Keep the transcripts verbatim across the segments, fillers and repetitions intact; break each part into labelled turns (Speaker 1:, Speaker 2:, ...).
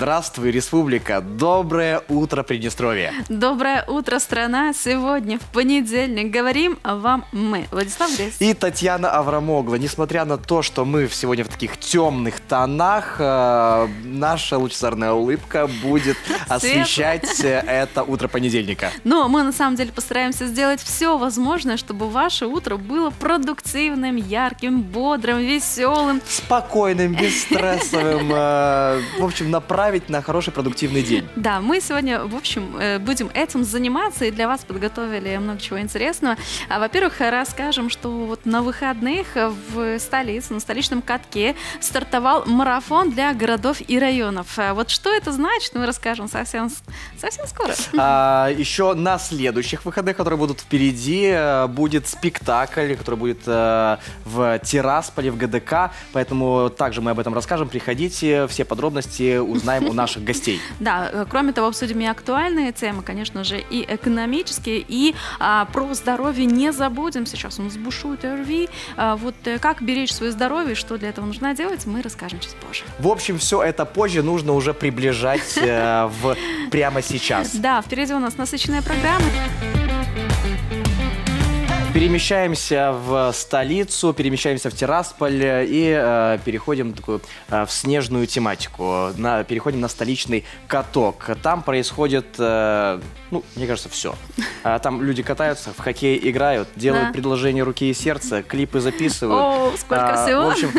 Speaker 1: Здравствуй, республика! Доброе утро, Приднестровье!
Speaker 2: Доброе утро, страна! Сегодня, в понедельник, говорим вам мы, Владислав Гресь
Speaker 1: и Татьяна Аврамогла. Несмотря на то, что мы сегодня в таких темных тонах, э, наша лучезарная улыбка будет освещать это утро понедельника.
Speaker 2: Но мы на самом деле постараемся сделать все возможное, чтобы ваше утро было продуктивным, ярким, бодрым, веселым.
Speaker 1: Спокойным, бесстрессовым. Э, в общем, направить на хороший продуктивный день.
Speaker 2: Да, мы сегодня, в общем, будем этим заниматься и для вас подготовили много чего интересного. Во-первых, расскажем, что вот на выходных в столице, на столичном катке стартовал марафон для городов и районов. Вот что это значит, мы расскажем совсем, совсем скоро.
Speaker 1: А, еще на следующих выходных, которые будут впереди, будет спектакль, который будет в Тирасполе, в ГДК. Поэтому также мы об этом расскажем. Приходите, все подробности узнаем у наших гостей.
Speaker 2: Да, кроме того, обсудим и актуальные темы, конечно же, и экономические, и а, про здоровье не забудем. Сейчас у нас бушует ОРВИ. А, вот как беречь свое здоровье, что для этого нужно делать, мы расскажем чуть позже.
Speaker 1: В общем, все это позже нужно уже приближать э, в, прямо сейчас.
Speaker 2: Да, впереди у нас насыщенная программа.
Speaker 1: Перемещаемся в столицу, перемещаемся в Тирасполь и э, переходим такую, э, в снежную тематику. На, переходим на столичный каток. Там происходит, э, ну, мне кажется, все. А, там люди катаются, в хоккей играют, делают да. предложения руки и сердца, клипы записывают.
Speaker 2: О, сколько
Speaker 1: а,
Speaker 2: всего.
Speaker 1: В общем,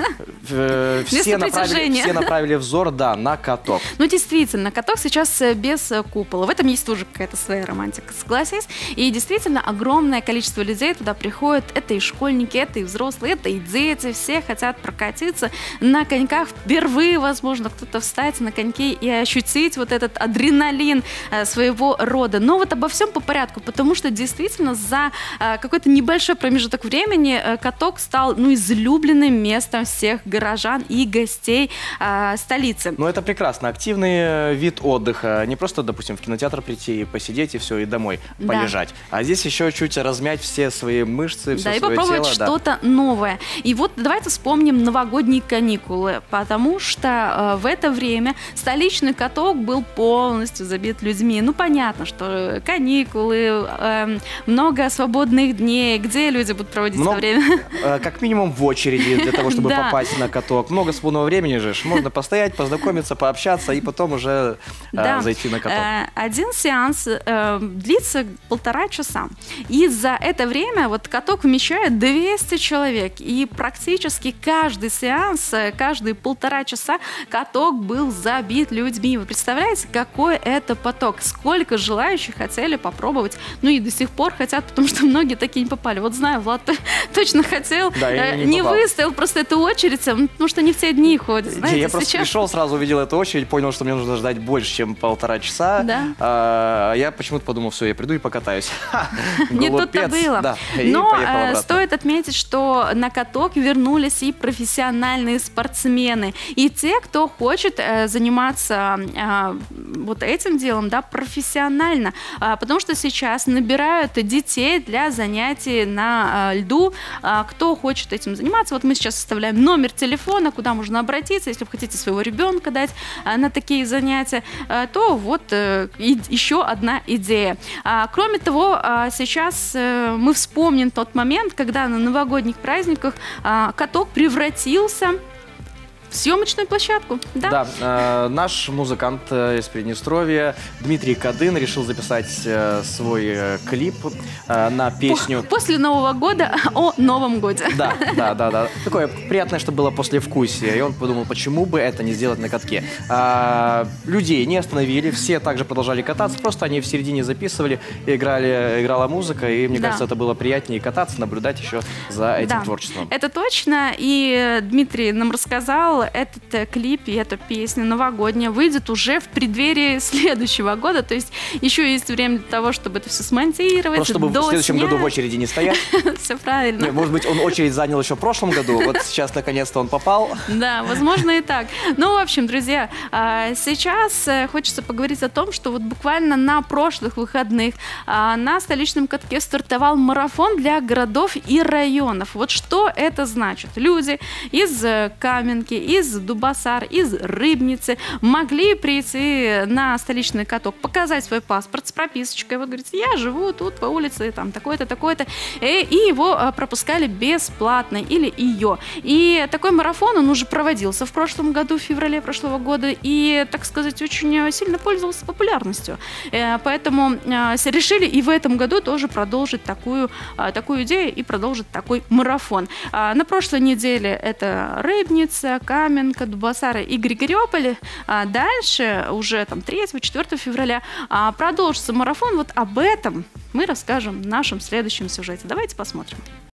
Speaker 1: э, все, направили, все направили взор, да, на каток.
Speaker 2: Ну, действительно, каток сейчас без купола. В этом есть тоже какая-то своя романтика, согласись. И действительно, огромное количество людей туда приходят. Это и школьники, это и взрослые, это и дети. Все хотят прокатиться на коньках. Впервые, возможно, кто-то встать на коньки и ощутить вот этот адреналин своего рода. Но вот обо всем по порядку, потому что действительно за какой-то небольшой промежуток времени каток стал, ну, излюбленным местом всех горожан и гостей а, столицы.
Speaker 1: Ну, это прекрасно. Активный вид отдыха. Не просто, допустим, в кинотеатр прийти и посидеть, и все, и домой да. полежать. А здесь еще чуть размять все свои мышцы, все
Speaker 2: да,
Speaker 1: свое
Speaker 2: и попробовать
Speaker 1: тело,
Speaker 2: что-то
Speaker 1: да.
Speaker 2: новое. И вот давайте вспомним новогодние каникулы, потому что э, в это время столичный каток был полностью забит людьми. Ну, понятно, что каникулы, э, много свободных дней, где люди будут проводить
Speaker 1: много,
Speaker 2: это время?
Speaker 1: Э, как минимум в очереди для того, чтобы да. попасть на каток. Много свободного времени же, можно постоять, познакомиться, пообщаться и потом уже э, да. зайти на каток.
Speaker 2: Э, один сеанс э, длится полтора часа. И за это время вот каток вмещает двести человек, и практически каждый сеанс, каждые полтора часа каток был забит людьми. Вы представляете, какой это поток? Сколько желающих хотели попробовать, ну и до сих пор хотят, потому что многие такие не попали. Вот знаю, Влад точно хотел,
Speaker 1: да,
Speaker 2: не,
Speaker 1: не,
Speaker 2: не выстоял просто эту очередь, потому что не в те дни ходят. Знаете,
Speaker 1: я просто
Speaker 2: сейчас...
Speaker 1: пришел, сразу увидел эту очередь, понял, что мне нужно ждать больше, чем полтора часа.
Speaker 2: Да.
Speaker 1: А, я почему-то подумал, все, я приду и покатаюсь.
Speaker 2: Не тут-то было.
Speaker 1: Да.
Speaker 2: Но э, стоит отметить, что на каток вернулись и профессиональные спортсмены, и те, кто хочет э, заниматься э, вот этим делом, да, профессионально, э, потому что сейчас набирают детей для занятий на э, льду. Э, кто хочет этим заниматься, вот мы сейчас оставляем номер телефона, куда можно обратиться, если вы хотите своего ребенка дать э, на такие занятия, э, то вот э, и, еще одна идея. А, кроме того, э, сейчас э, мы вспомним тот момент, когда на новогодних праздниках а, каток превратился в съемочную площадку. Да,
Speaker 1: да э, наш музыкант э, из Приднестровья Дмитрий Кадын решил записать э, свой э, клип э, на песню...
Speaker 2: После Нового года о Новом годе.
Speaker 1: Да, да, да, да. Такое приятное, что было послевкусие. И он подумал, почему бы это не сделать на катке. А, людей не остановили, все также продолжали кататься, просто они в середине записывали, играли, играла музыка, и мне да. кажется, это было приятнее кататься, наблюдать еще за этим да. творчеством.
Speaker 2: Это точно, и Дмитрий нам рассказал, этот клип и эта песня новогодняя выйдет уже в преддверии следующего года, то есть еще есть время для того, чтобы это все смонтировать.
Speaker 1: Просто чтобы в следующем году в очереди не стоять.
Speaker 2: Все правильно.
Speaker 1: Может быть, он очередь занял еще в прошлом году, вот сейчас наконец-то он попал.
Speaker 2: Да, возможно и так. Ну, в общем, друзья, сейчас хочется поговорить о том, что вот буквально на прошлых выходных на столичном катке стартовал марафон для городов и районов. Вот что это значит? Люди из Каменки, из Дубасар, из Рыбницы могли прийти на столичный каток, показать свой паспорт с прописочкой. Вот, говорится, я живу тут по улице, там, такой-то, такой-то. И, и его пропускали бесплатно, или ее. И такой марафон, он уже проводился в прошлом году, в феврале прошлого года, и, так сказать, очень сильно пользовался популярностью. Поэтому решили и в этом году тоже продолжить такую, такую идею и продолжить такой марафон. На прошлой неделе это Рыбница, Каменка, Дубасары и Григориополь. Дальше, уже там третьего-четвёртого февраля, продолжится марафон. Вот об этом мы расскажем в нашем следующем сюжете. Давайте посмотрим.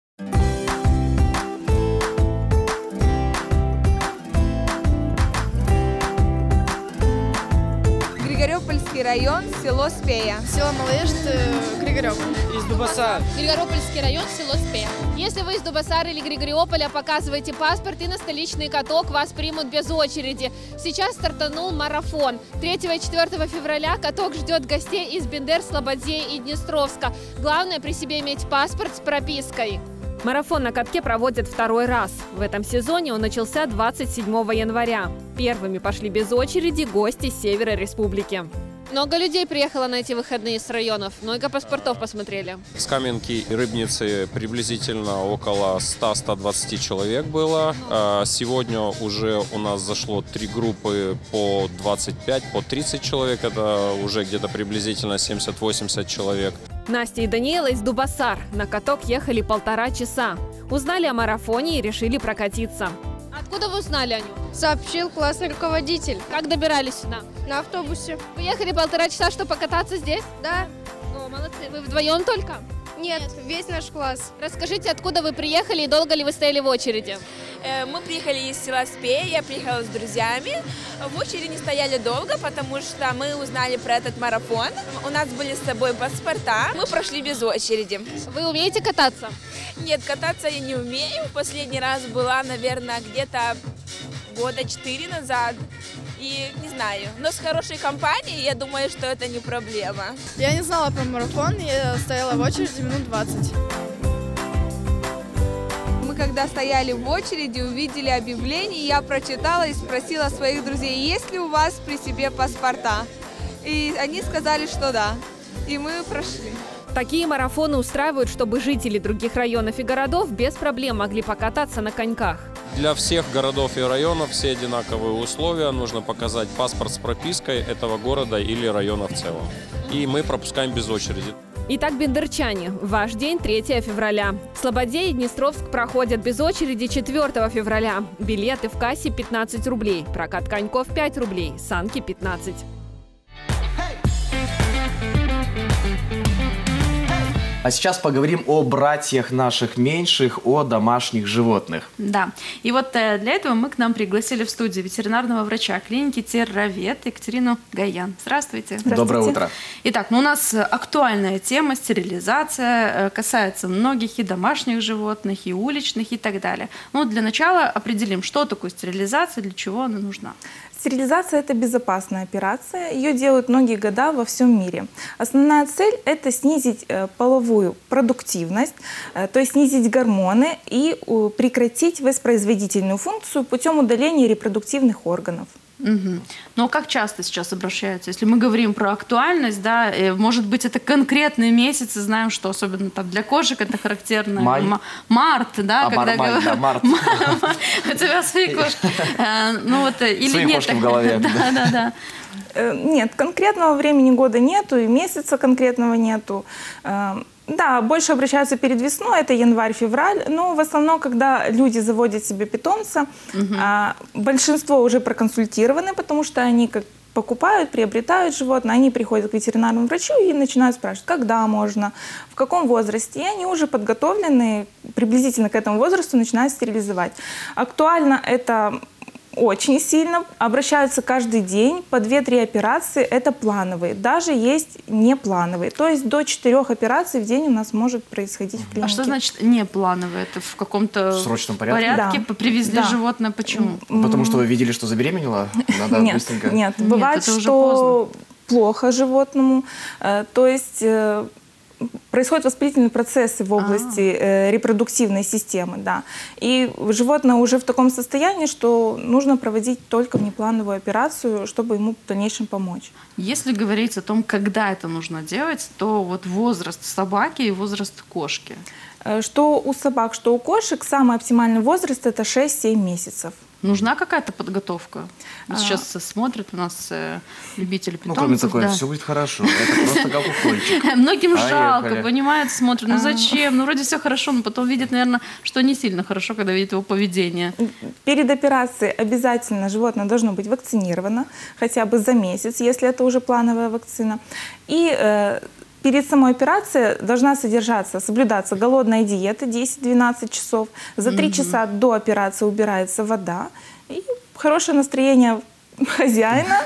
Speaker 3: Григориопольский район, село Спея.
Speaker 4: Село Малоежд, Григориополь.
Speaker 5: Из Дубасара.
Speaker 6: Григориопольский район, село Спея. Если вы из Дубасара или Григориополя, показываете паспорт, и на столичный каток вас примут без очереди. Сейчас стартанул марафон. третьего и четвёртого февраля каток ждет гостей из Бендер, Слободей и Днестровска. Главное при себе иметь паспорт с пропиской.
Speaker 7: Марафон на катке проводят второй раз. В этом сезоне он начался двадцать седьмого января. Первыми пошли без очереди гости с севера республики.
Speaker 6: Много людей приехало на эти выходные с районов. Много паспортов посмотрели.
Speaker 5: С Каменки и Рыбницы приблизительно около ста — ста двадцати человек было. Сегодня уже у нас зашло три группы по двадцать пять, по тридцать человек. Это уже где-то приблизительно семьдесят-восемьдесят человек.
Speaker 7: Настя и Даниэла из Дубасар на каток ехали полтора часа. Узнали о марафоне и решили прокатиться.
Speaker 6: Откуда вы узнали о нем?
Speaker 4: Сообщил классный руководитель.
Speaker 6: Как добирались сюда?
Speaker 4: На автобусе.
Speaker 6: Вы ехали полтора часа, чтобы покататься здесь?
Speaker 4: Да.
Speaker 6: О, молодцы. Вы вдвоем только?
Speaker 4: Нет, весь наш класс.
Speaker 6: Расскажите, откуда вы приехали и долго ли вы стояли в очереди?
Speaker 8: Мы приехали из села Спея, я приехала с друзьями. В очереди не стояли долго, потому что мы узнали про этот марафон. У нас были с собой паспорта, мы прошли без очереди.
Speaker 6: Вы умеете кататься?
Speaker 8: Нет, кататься я не умею. Последний раз была, наверное, где-то года четыре назад. И не знаю, но с хорошей компанией, я думаю, что это не проблема.
Speaker 4: Я не знала про марафон, я стояла в очереди минут двадцать.
Speaker 3: Мы когда стояли в очереди, увидели объявление, я прочитала и спросила своих друзей, есть ли у вас при себе паспорта. И они сказали, что да. И мы прошли.
Speaker 7: Такие марафоны устраивают, чтобы жители других районов и городов без проблем могли покататься на коньках.
Speaker 5: Для всех городов и районов все одинаковые условия. Нужно показать паспорт с пропиской этого города или района в целом. И мы пропускаем без очереди.
Speaker 7: Итак, бендерчане, ваш день третьего февраля. Слободей и Днестровск проходят без очереди четвёртого февраля. Билеты в кассе пятнадцать рублей, прокат коньков пять рублей, санки пятнадцать.
Speaker 1: А сейчас поговорим о братьях наших меньших, о домашних животных.
Speaker 2: Да. И вот для этого мы к нам пригласили в студию ветеринарного врача клиники Терровет Екатерину Гаян. Здравствуйте.
Speaker 1: Здравствуйте. Доброе утро.
Speaker 2: Итак, ну у нас актуальная тема стерилизация, касается многих и домашних животных, и уличных, и так далее. Ну, для начала определим, что такое стерилизация, для чего она нужна.
Speaker 9: Стерилизация – это безопасная операция. Ее делают многие года во всем мире. Основная цель – это снизить половую продуктивность, то есть снизить гормоны и прекратить воспроизводительную функцию путем удаления репродуктивных органов.
Speaker 2: Угу. Но как часто сейчас обращаются? Если мы говорим про актуальность, да, может быть, это конкретные месяцы, знаем, что особенно там для кошек это характерно.
Speaker 1: Май.
Speaker 2: Март, да,
Speaker 1: а
Speaker 2: когда
Speaker 1: май, да, март.
Speaker 2: У тебя свои кошки. Ну вот, или нет.
Speaker 1: Свои кошки в голове.
Speaker 2: Да, да, да.
Speaker 9: Нет, конкретного времени года нету, и месяца конкретного нету. Да, больше обращаются перед весной, это январь-февраль, но в основном, когда люди заводят себе питомца, угу. большинство уже проконсультированы, потому что они как покупают, приобретают животное, они приходят к ветеринарному врачу и начинают спрашивать, когда можно, в каком возрасте, и они уже подготовлены, приблизительно к этому возрасту начинают стерилизовать. Актуально это очень сильно, обращаются каждый день, по две-три операции, это плановые. Даже есть неплановые, то есть до четырех операций в день у нас может происходить в клинике.
Speaker 2: А что значит неплановые? Это в каком-то
Speaker 1: срочном порядке?
Speaker 2: порядке
Speaker 9: Да.
Speaker 2: привезли
Speaker 9: Да.
Speaker 2: животное, почему?
Speaker 1: Потому что вы видели, что забеременела? Надо
Speaker 9: нет,
Speaker 1: быстренько.
Speaker 9: Нет, бывает,
Speaker 2: это уже
Speaker 9: что плохо животному, то есть происходят воспалительные процессы в области э, репродуктивной системы, да. И животное уже в таком состоянии, что нужно проводить только внеплановую операцию, чтобы ему в дальнейшем помочь.
Speaker 2: Если говорить о том, когда это нужно делать, то вот возраст собаки и возраст кошки.
Speaker 9: Что у собак, что у кошек, самый оптимальный возраст – это шесть-семь месяцев.
Speaker 2: Нужна какая-то подготовка? Вот сейчас
Speaker 9: а...
Speaker 2: смотрят у нас э, любители питомцев.
Speaker 1: Ну, кроме такой,
Speaker 2: да.
Speaker 1: все будет хорошо, это просто как укольчик.
Speaker 2: Многим жалко, понимают, смотрят, ну зачем, ну вроде все хорошо, но потом видят, наверное, что не сильно хорошо, когда видят его поведение.
Speaker 9: Перед операцией обязательно животное должно быть вакцинировано, хотя бы за месяц, если это уже плановая вакцина. И э, перед самой операцией должна содержаться, соблюдаться голодная диета десять-двенадцать часов. За три часа до операции убирается вода. И хорошее настроение хозяина,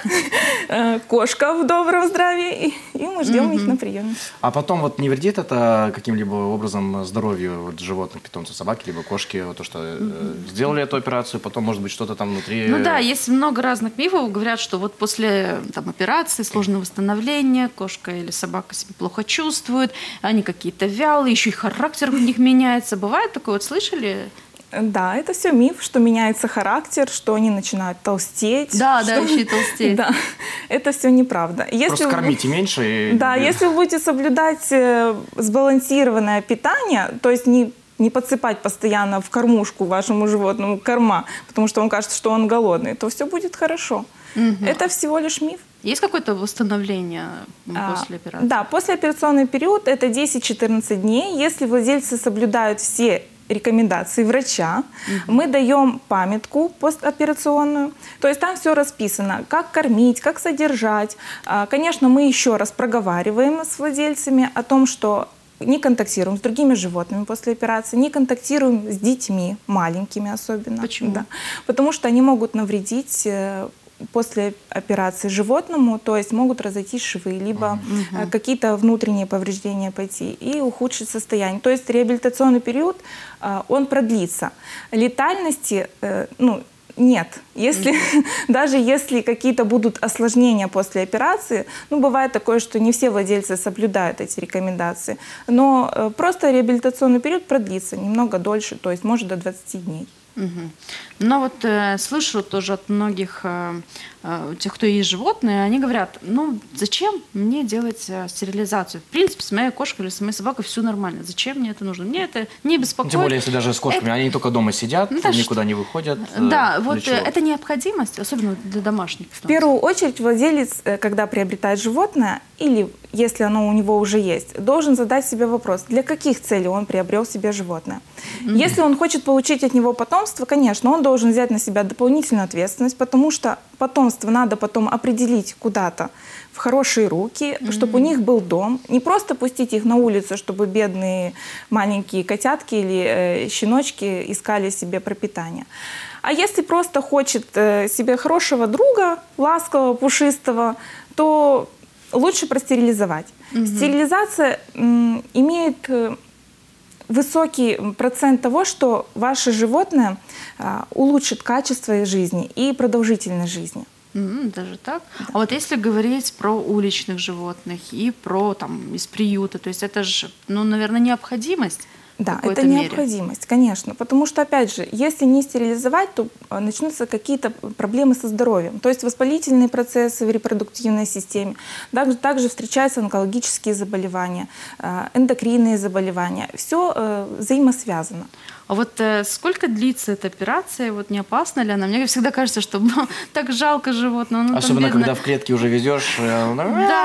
Speaker 9: кошка в добром здравии, и мы ждем их на приеме.
Speaker 1: А потом вот не вредит это каким-либо образом здоровью вот, животных, питомцев, собаки, либо кошки, вот то, что э, сделали эту операцию, потом, может быть, что-то там внутри...
Speaker 2: Ну да, есть много разных мифов, говорят, что вот после там, операции, сложное восстановление, кошка или собака себя плохо чувствует, они какие-то вялые, еще и характер у них меняется. Бывает такое, вот слышали?
Speaker 9: Да, это все миф, что меняется характер, что они начинают толстеть.
Speaker 2: Да,
Speaker 9: что...
Speaker 2: да, еще и толстеть.
Speaker 9: Да, это все неправда.
Speaker 1: Если Просто вы... кормите меньше. И...
Speaker 9: Да, если вы будете соблюдать сбалансированное питание, то есть не, не подсыпать постоянно в кормушку вашему животному корма, потому что он кажется, что он голодный, то все будет хорошо. Угу. Это всего лишь миф.
Speaker 2: Есть какое-то восстановление после операции?
Speaker 9: Да, послеоперационный период – это десять-четырнадцать дней. Если владельцы соблюдают все рекомендации врача, угу. мы даем памятку постоперационную, то есть там все расписано, как кормить, как содержать. Конечно, мы еще раз проговариваем с владельцами о том, что не контактируем с другими животными после операции, не контактируем с детьми, маленькими особенно.
Speaker 2: Почему?
Speaker 9: Да. Потому что они могут навредить после операции животному, то есть могут разойтись швы, либо угу. какие-то внутренние повреждения пойти и ухудшить состояние. То есть реабилитационный период, он продлится. Летальности, ну, нет. Если, mm-hmm. даже если какие-то будут осложнения после операции, ну, бывает такое, что не все владельцы соблюдают эти рекомендации, но э, просто реабилитационный период продлится немного дольше, то есть может до двадцати дней.
Speaker 2: Угу. Но вот э, слышу тоже от многих э, э, тех, кто есть животные, они говорят, ну зачем мне делать э, стерилизацию? В принципе, с моей кошкой или с моей собакой все нормально. Зачем мне это нужно? Мне это не беспокоит.
Speaker 1: Тем более, если даже с кошками, это... они только дома сидят, ну, да, никуда что... не выходят.
Speaker 2: Да, э, вот э, это необходимость, особенно для домашних.
Speaker 9: В первую очередь владелец, когда приобретает животное, или если оно у него уже есть, должен задать себе вопрос, для каких целей он приобрел себе животное. Mm-hmm. Если он хочет получить от него потомство, конечно, он должен взять на себя дополнительную ответственность, потому что потомство надо потом определить куда-то в хорошие руки, mm-hmm. чтобы у них был дом. Не просто пустить их на улицу, чтобы бедные маленькие котятки или э, щеночки искали себе пропитание. А если просто хочет э, себе хорошего друга, ласкового, пушистого, то лучше простерилизовать. Mm-hmm. Стерилизация м, имеет э, высокий процент того, что ваше животное э, улучшит качество жизни и продолжительность жизни.
Speaker 2: Mm-hmm, даже так? Да. А вот если говорить про уличных животных и про там из приюта, то есть это же, ну, наверное, необходимость?
Speaker 9: Да, это необходимость, конечно. Потому что, опять же, если не стерилизовать, то начнутся какие-то проблемы со здоровьем. То есть воспалительные процессы в репродуктивной системе. Также, также встречаются онкологические заболевания, эндокринные заболевания. Все э, взаимосвязано.
Speaker 2: А вот э, сколько длится эта операция? Вот не опасна ли она? Мне всегда кажется, что ну, так жалко животного. Ну,
Speaker 1: особенно, когда в клетке уже везешь, он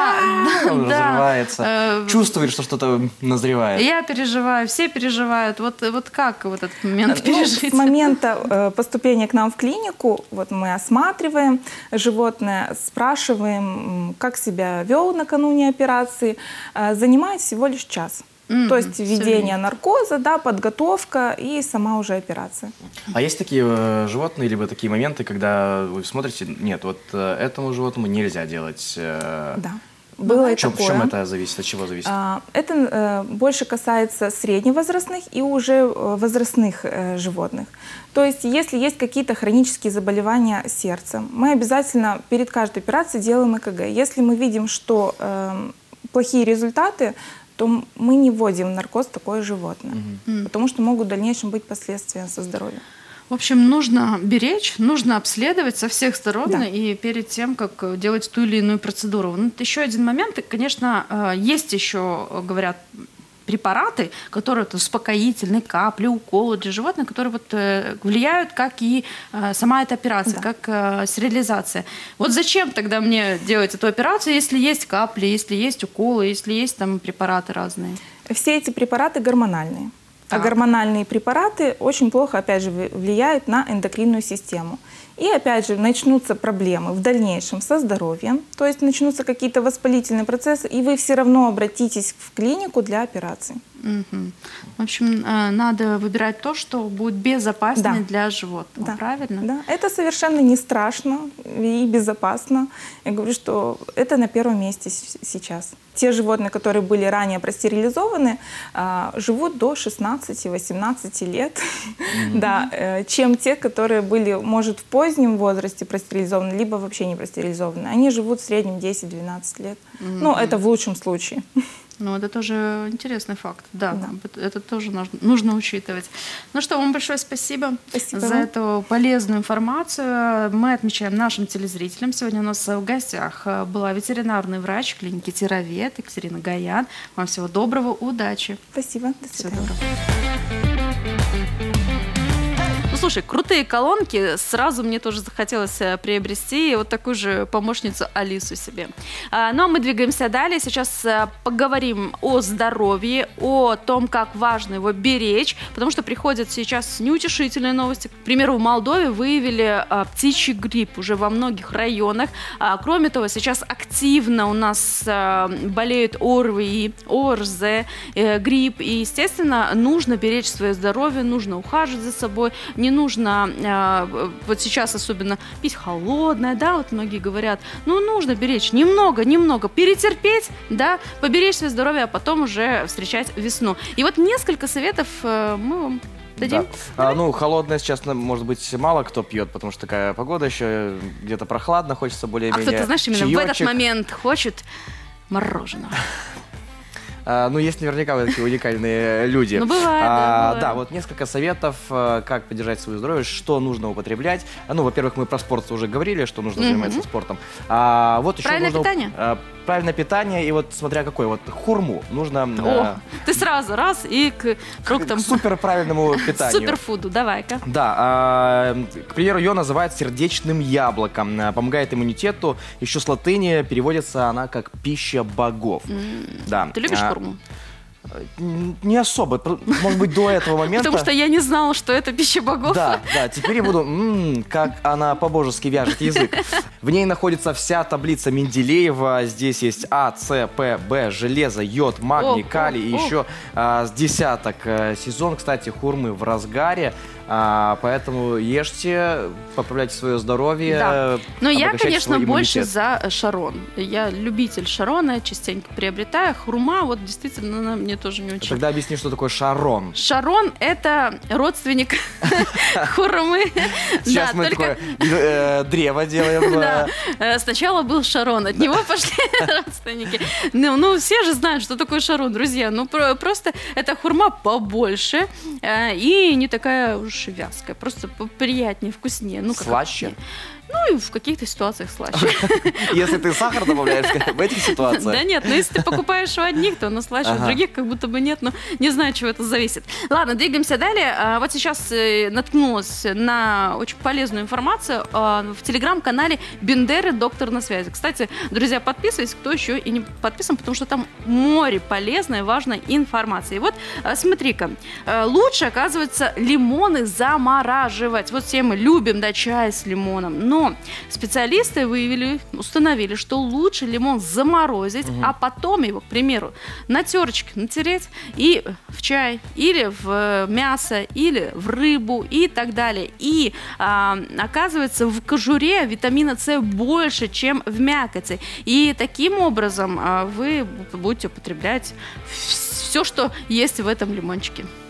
Speaker 1: разрывается. Чувствуешь, что что-то назревает.
Speaker 2: Я переживаю, все переживают. Вот, вот как вот этот момент пережить?
Speaker 9: Ну, с момента э, поступления к нам в клинику вот мы осматриваем животное, спрашиваем, как себя вел накануне операции. Э, занимает всего лишь час. Mm-hmm. То есть введение наркоза, да, подготовка и сама уже операция.
Speaker 1: А есть такие э, животные, либо такие моменты, когда вы смотрите, нет, вот э, этому животному нельзя делать? Э,
Speaker 9: да. Было и
Speaker 1: чем,
Speaker 9: такое.
Speaker 1: В чем это зависит? От чего зависит?
Speaker 9: А, это э, больше касается средневозрастных и уже возрастных э, животных. То есть если есть какие-то хронические заболевания сердца, мы обязательно перед каждой операцией делаем ЭКГ. Если мы видим, что э, плохие результаты, то то мы не вводим в наркоз такое животное,
Speaker 2: Мгм.
Speaker 9: потому что могут в дальнейшем быть последствия со здоровьем.
Speaker 2: В общем, нужно беречь, нужно обследовать со всех сторон
Speaker 9: Да.
Speaker 2: и перед тем, как делать ту или иную процедуру. Ну, это еще один момент. И, конечно, э, есть еще, э, говорят, препараты, которые это успокоительные, капли, уколы для животных, которые вот, э, влияют, как и э, сама эта операция,
Speaker 9: Да.
Speaker 2: как э, стерилизация. Вот зачем тогда мне делать эту операцию, если есть капли, если есть уколы, если есть там препараты разные?
Speaker 9: Все эти препараты гормональные. А
Speaker 2: Так.
Speaker 9: гормональные препараты очень плохо, опять же, ви- влияют на эндокринную систему. И опять же начнутся проблемы в дальнейшем со здоровьем, то есть начнутся какие-то воспалительные процессы, и вы все равно обратитесь в клинику для операции.
Speaker 2: Мгм. В общем, э, надо выбирать то, что будет безопаснее
Speaker 9: Да.
Speaker 2: для животного,
Speaker 9: Да.
Speaker 2: правильно?
Speaker 9: Да, это совершенно не страшно и безопасно. Я говорю, что это на первом месте с- сейчас. Те животные, которые были ранее простерилизованы, а, живут до шестнадцати-восемнадцати лет, да, э, чем те, которые были, может, в позднем возрасте простерилизованы, либо вообще не простерилизованы. Они живут в среднем десять-двенадцать лет. Ну, это в лучшем случае.
Speaker 2: Ну, это тоже интересный факт. Да,
Speaker 9: Да.
Speaker 2: это- это тоже нужно, нужно учитывать. Ну что, вам большое спасибо,
Speaker 9: Спасибо
Speaker 2: за
Speaker 9: вам.
Speaker 2: эту полезную информацию. Мы отмечаем нашим телезрителям. Сегодня у нас в гостях э, была ветеринарный врач клиники Тировет Екатерина Гаян. Вам всего доброго, удачи.
Speaker 9: Спасибо, до
Speaker 2: Всего
Speaker 9: свидания.
Speaker 2: доброго. Ну, слушай, крутые колонки. Сразу мне тоже захотелось э, приобрести вот такую же помощницу Алису себе. А, ну, а мы двигаемся далее. Сейчас э, поговорим о здоровье, о том, как важно его беречь, потому что приходят сейчас неутешительные новости. К примеру, в Молдове выявили э, птичий грипп уже во многих районах. А, кроме того, сейчас активно у нас э, болеют ОРВИ, ОРЗ, э, грипп. И, естественно, нужно беречь свое здоровье, нужно ухаживать за собой. Не нужно, э, вот сейчас особенно, пить холодное, да, вот многие говорят. Ну, нужно беречь немного, немного, перетерпеть, да, поберечь свое здоровье, а потом уже встречать весну. И вот несколько советов э, мы вам дадим.
Speaker 1: Да. А, ну, холодное сейчас, на- может быть, мало кто пьет, потому что такая погода еще где-то прохладно, хочется
Speaker 2: А
Speaker 1: более-менее
Speaker 2: кто-то, знаешь, именно в этот
Speaker 1: чаечек.
Speaker 2: момент хочет мороженого.
Speaker 1: А, ну, есть наверняка вот такие уникальные люди.
Speaker 2: Ну, бывает, да,
Speaker 1: А,
Speaker 2: бывает.
Speaker 1: Да, вот несколько советов, э, как поддержать свое здоровье, что нужно употреблять. А, Ну, во-первых, мы про спорт уже говорили, что нужно
Speaker 2: Мгм.
Speaker 1: заниматься спортом. А вот еще
Speaker 2: Правильное
Speaker 1: нужно...
Speaker 2: питание?
Speaker 1: а, Правильное питание, и вот смотря какой, вот хурму нужно
Speaker 2: О, ты сразу раз и к фруктам,
Speaker 1: к супер правильному питанию.
Speaker 2: суперфуду, давай-ка.
Speaker 1: Да, а, к примеру, ее называют сердечным яблоком. А, Помогает иммунитету. Еще с латыни переводится она как пища богов. Да.
Speaker 2: Ты любишь
Speaker 1: А,
Speaker 2: хурму?
Speaker 1: н- Не особо. Про- Может быть, до этого момента.
Speaker 2: Потому что я не знала, что это пища богов.
Speaker 1: Да, да, теперь я буду, м, как она по-божески вяжет язык. В ней находится вся таблица Менделеева. Здесь есть А, С, П, Б, железо, йод, магний,
Speaker 2: О,
Speaker 1: калий и
Speaker 2: о, о.
Speaker 1: еще а, с десяток. Э, Сезон, кстати, хурмы в разгаре. А, поэтому ешьте, поправляйте свое здоровье.
Speaker 2: Да. Но я,
Speaker 1: обогащайте
Speaker 2: конечно,
Speaker 1: свой
Speaker 2: больше
Speaker 1: иммунитет.
Speaker 2: за шарон. Я любитель шарона, частенько приобретаю. Хурма, вот действительно, она мне тоже не очень.
Speaker 1: Тогда объясни, что такое шарон.
Speaker 2: Шарон – это родственник хурмы.
Speaker 1: Сейчас
Speaker 2: Да,
Speaker 1: мы
Speaker 2: только-
Speaker 1: такое э, древо делаем.
Speaker 2: Да.
Speaker 1: э,
Speaker 2: Э, Сначала был шарон, от него пошли родственники. Ну, ну, все же знают, что такое шарон, друзья. Ну, про- просто это хурма побольше э, и не такая уж и вязкая. Просто приятнее, вкуснее. Ну, как
Speaker 1: Слаще?
Speaker 2: вкуснее. Ну, и в каких-то ситуациях слаще.
Speaker 1: Если ты сахар добавляешь в этих ситуациях.
Speaker 2: Да нет, но если ты покупаешь у одних, то оно слаще, у
Speaker 1: Ага.
Speaker 2: других как будто бы нет, но не знаю, от чего это зависит. Ладно, двигаемся далее. А, Вот сейчас э, наткнулась на очень полезную информацию а, в телеграм-канале Бендеры «Доктор на связи». Кстати, друзья, подписывайтесь, кто еще и не подписан, потому что там море полезной, важной информации. И вот, а, смотри-ка, а, лучше, оказывается, лимоны замораживать. Вот все мы любим, да, чай с лимоном, но специалисты выявили, установили, что лучше лимон заморозить, а потом его, к примеру, на терочке натереть и в чай, или в э, мясо, или в рыбу и так далее. И а, оказывается, в кожуре витамина С больше, чем в мякоти. И таким образом а, вы будете употреблять все, что есть в этом лимончике.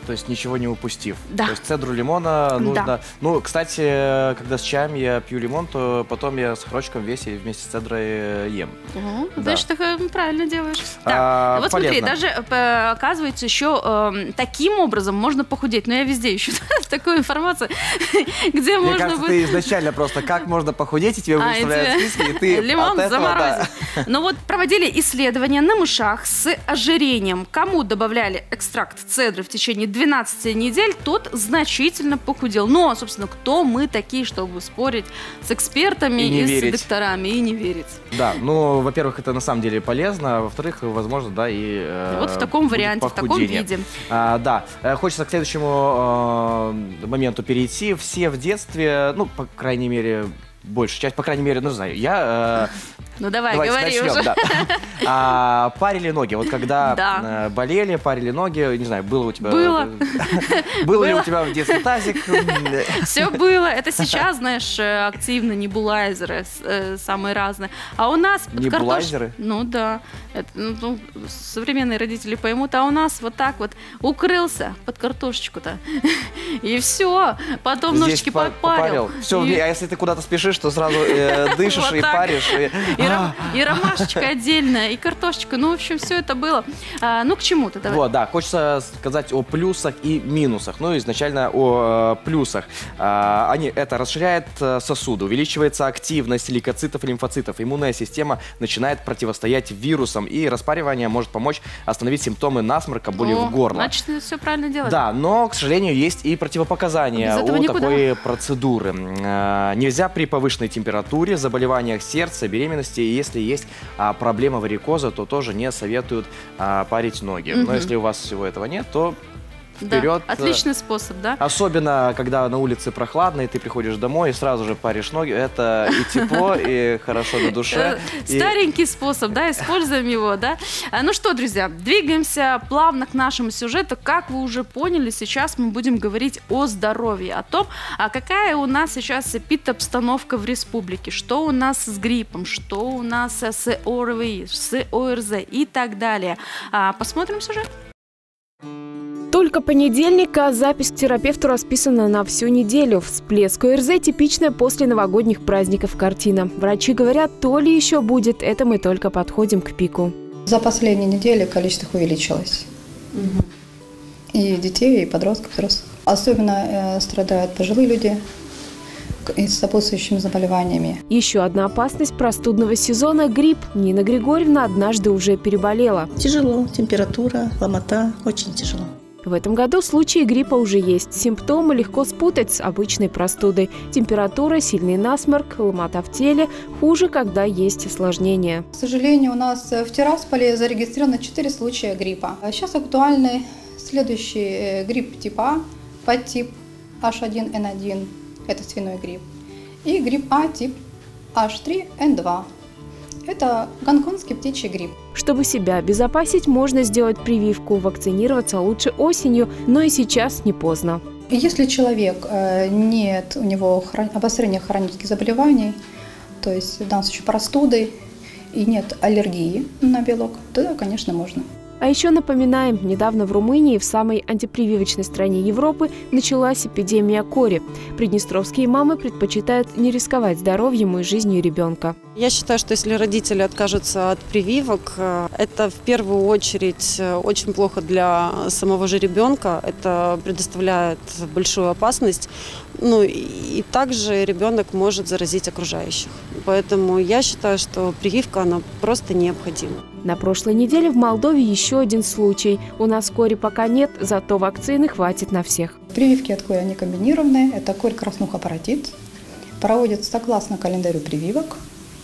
Speaker 1: То есть ничего не упустив.
Speaker 2: Да.
Speaker 1: То есть цедру лимона нужно...
Speaker 2: Да.
Speaker 1: Ну, кстати, когда с чаем я пью лимон, то потом я с хрочком весь и вместе с цедрой ем.
Speaker 2: О,
Speaker 1: Да.
Speaker 2: значит, ты э, правильно делаешь.
Speaker 1: А,
Speaker 2: Так, вот смотри,
Speaker 1: полезно.
Speaker 2: даже э, оказывается, еще э, таким образом можно похудеть. Но я везде ищу такую информацию, где
Speaker 1: Мне
Speaker 2: можно
Speaker 1: кажется,
Speaker 2: будет...
Speaker 1: ты изначально просто как можно похудеть, и тебе
Speaker 2: А,
Speaker 1: выставляют
Speaker 2: и
Speaker 1: списки, и ты
Speaker 2: лимон
Speaker 1: от этого,
Speaker 2: заморозил.
Speaker 1: да.
Speaker 2: Ну вот проводили исследования на мышах с ожирением. Кому добавляли экстракт цедры в течение двенадцати недель, тот значительно похудел. Но, собственно, кто мы такие, чтобы спорить с экспертами
Speaker 1: И не
Speaker 2: и, с
Speaker 1: верить.
Speaker 2: докторами и не верить?
Speaker 1: Да, ну, во-первых, это на самом деле полезно, а во-вторых, возможно, да, и э,
Speaker 2: Вот в таком
Speaker 1: будет
Speaker 2: варианте, в таком
Speaker 1: похудение.
Speaker 2: виде.
Speaker 1: А, да, Э, хочется к следующему э, моменту перейти. Все в детстве, ну, по крайней мере, большая часть, по крайней мере, ну, не знаю, я... э,
Speaker 2: Ну давай,
Speaker 1: Давайте
Speaker 2: говори
Speaker 1: начнем,
Speaker 2: уже.
Speaker 1: да. А, парили ноги. Вот когда
Speaker 2: Да.
Speaker 1: э, болели, парили ноги, не знаю, было у тебя...
Speaker 2: Было.
Speaker 1: Был ли
Speaker 2: Было.
Speaker 1: у тебя в детстве тазик?
Speaker 2: Все было. Это сейчас, знаешь, э, активно небулайзеры э, самые разные. А у нас под картош-
Speaker 1: Небулайзеры?
Speaker 2: Ну да. Это, ну, ну, современные родители поймут, а у нас вот так вот укрылся под картошечку-то. И все. Потом
Speaker 1: Здесь
Speaker 2: ножички
Speaker 1: по-
Speaker 2: попарил.
Speaker 1: Все,
Speaker 2: И-
Speaker 1: а если ты куда-то спешишь, то сразу э, дышишь
Speaker 2: Вот
Speaker 1: и
Speaker 2: так.
Speaker 1: паришь. и-
Speaker 2: И, ром- и ромашечка отдельная, и картошечка. Ну, в общем, все это было. А, ну, к чему-то давай.
Speaker 1: Вот, да, хочется сказать о плюсах и минусах. Ну, изначально о э, плюсах. А, они, это расширяет э, сосуды, увеличивается активность лейкоцитов и лимфоцитов. Иммунная система начинает противостоять вирусам, и распаривание может помочь остановить симптомы насморка, боли
Speaker 2: О,
Speaker 1: в горле.
Speaker 2: Значит, ты все правильно делаешь.
Speaker 1: Да, но, к сожалению, есть и противопоказания
Speaker 2: Без этого
Speaker 1: у
Speaker 2: никуда.
Speaker 1: такой процедуры. Э, Нельзя при повышенной температуре, заболеваниях сердца, беременности, и если есть а, проблема варикоза, то тоже не советуют а, парить ноги.
Speaker 2: Мгм.
Speaker 1: Но если у вас всего этого нет, то
Speaker 2: Да,
Speaker 1: вперед.
Speaker 2: отличный способ, да?
Speaker 1: Особенно, когда на улице прохладно, и ты приходишь домой и сразу же паришь ноги. Это и тепло, и хорошо на душе.
Speaker 2: Э,
Speaker 1: и-
Speaker 2: Старенький способ, да, используем его, да. А, Ну что, друзья, двигаемся плавно к нашему сюжету. Как вы уже поняли, сейчас мы будем говорить о здоровье, о том, а какая у нас сейчас эпидобстановка в республике, что у нас с гриппом, что у нас с ОРВИ, с ОРЗ и так далее. А, Посмотрим сюжет.
Speaker 7: Только понедельник, а запись к терапевту расписана на всю неделю. Всплеск ОРЗ – типичная после новогодних праздников картина. Врачи говорят, то ли еще будет, это мы только подходим к пику.
Speaker 10: За последние недели количество их увеличилось. И детей, и подростков, и взрослых. Особенно э, страдают пожилые люди к- и с сопутствующими заболеваниями.
Speaker 7: Еще одна опасность простудного сезона – грипп. Нина Григорьевна однажды уже переболела.
Speaker 11: Тяжело, температура, ломота, очень тяжело.
Speaker 7: В этом году случаи гриппа уже есть. Симптомы легко спутать с обычной простудой. Температура, сильный насморк, ломота в теле. Хуже, когда есть осложнения.
Speaker 10: К сожалению, у нас в Тирасполе зарегистрировано четыре случая гриппа. А сейчас актуальны следующий э, грипп типа А, подтип эйч один эн один, это свиной грипп, и грипп А тип эйч три эн два. Это гонконгский птичий грипп.
Speaker 7: Чтобы себя обезопасить, можно сделать прививку. Вакцинироваться лучше осенью, но и сейчас не поздно.
Speaker 10: Если человек э, нет у него хрон- обострения хронических заболеваний, то есть в данном случае простуды, и нет аллергии на белок, то, конечно, можно.
Speaker 7: А еще напоминаем, недавно в Румынии, в самой антипрививочной стране Европы, началась эпидемия кори. Приднестровские мамы предпочитают не рисковать здоровьем и жизнью ребенка.
Speaker 12: Я считаю, что если родители откажутся от прививок, э, это в первую очередь э, очень плохо для самого же ребенка. Это предоставляет большую опасность. Ну и, и также ребенок может заразить окружающих. Поэтому я считаю, что прививка, она просто необходима.
Speaker 7: На прошлой неделе в Молдове еще один случай. У нас кори пока нет, зато вакцины хватит на всех.
Speaker 10: Прививки от кори, они комбинированные. Это корь, краснуха, паротит. Проводятся согласно календарю прививок.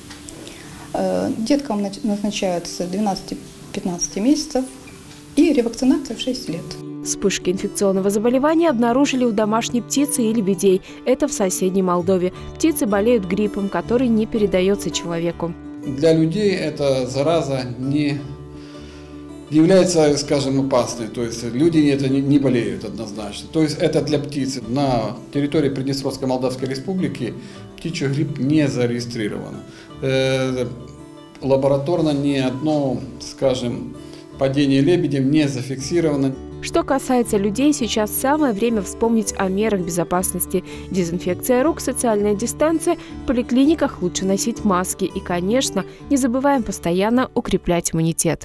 Speaker 10: Э, Деткам нач- назначаются двенадцати-пятнадцати месяцев и ревакцинация в шесть лет.
Speaker 7: Вспышки инфекционного заболевания обнаружили у домашней птицы и лебедей. Это в соседней Молдове. Птицы болеют гриппом, который не передается человеку.
Speaker 13: Для людей эта зараза не является, скажем, опасной. То есть люди это не, не болеют однозначно. То есть это для птиц. На территории Приднестровской Молдавской Республики птичий грипп не зарегистрирован. Э, лабораторно ни одно, скажем, падение лебедем не зафиксировано.
Speaker 14: Что касается людей, сейчас самое время вспомнить о мерах безопасности. Дезинфекция рук, социальная дистанция, в поликлиниках лучше носить маски. И, конечно, не забываем постоянно укреплять иммунитет.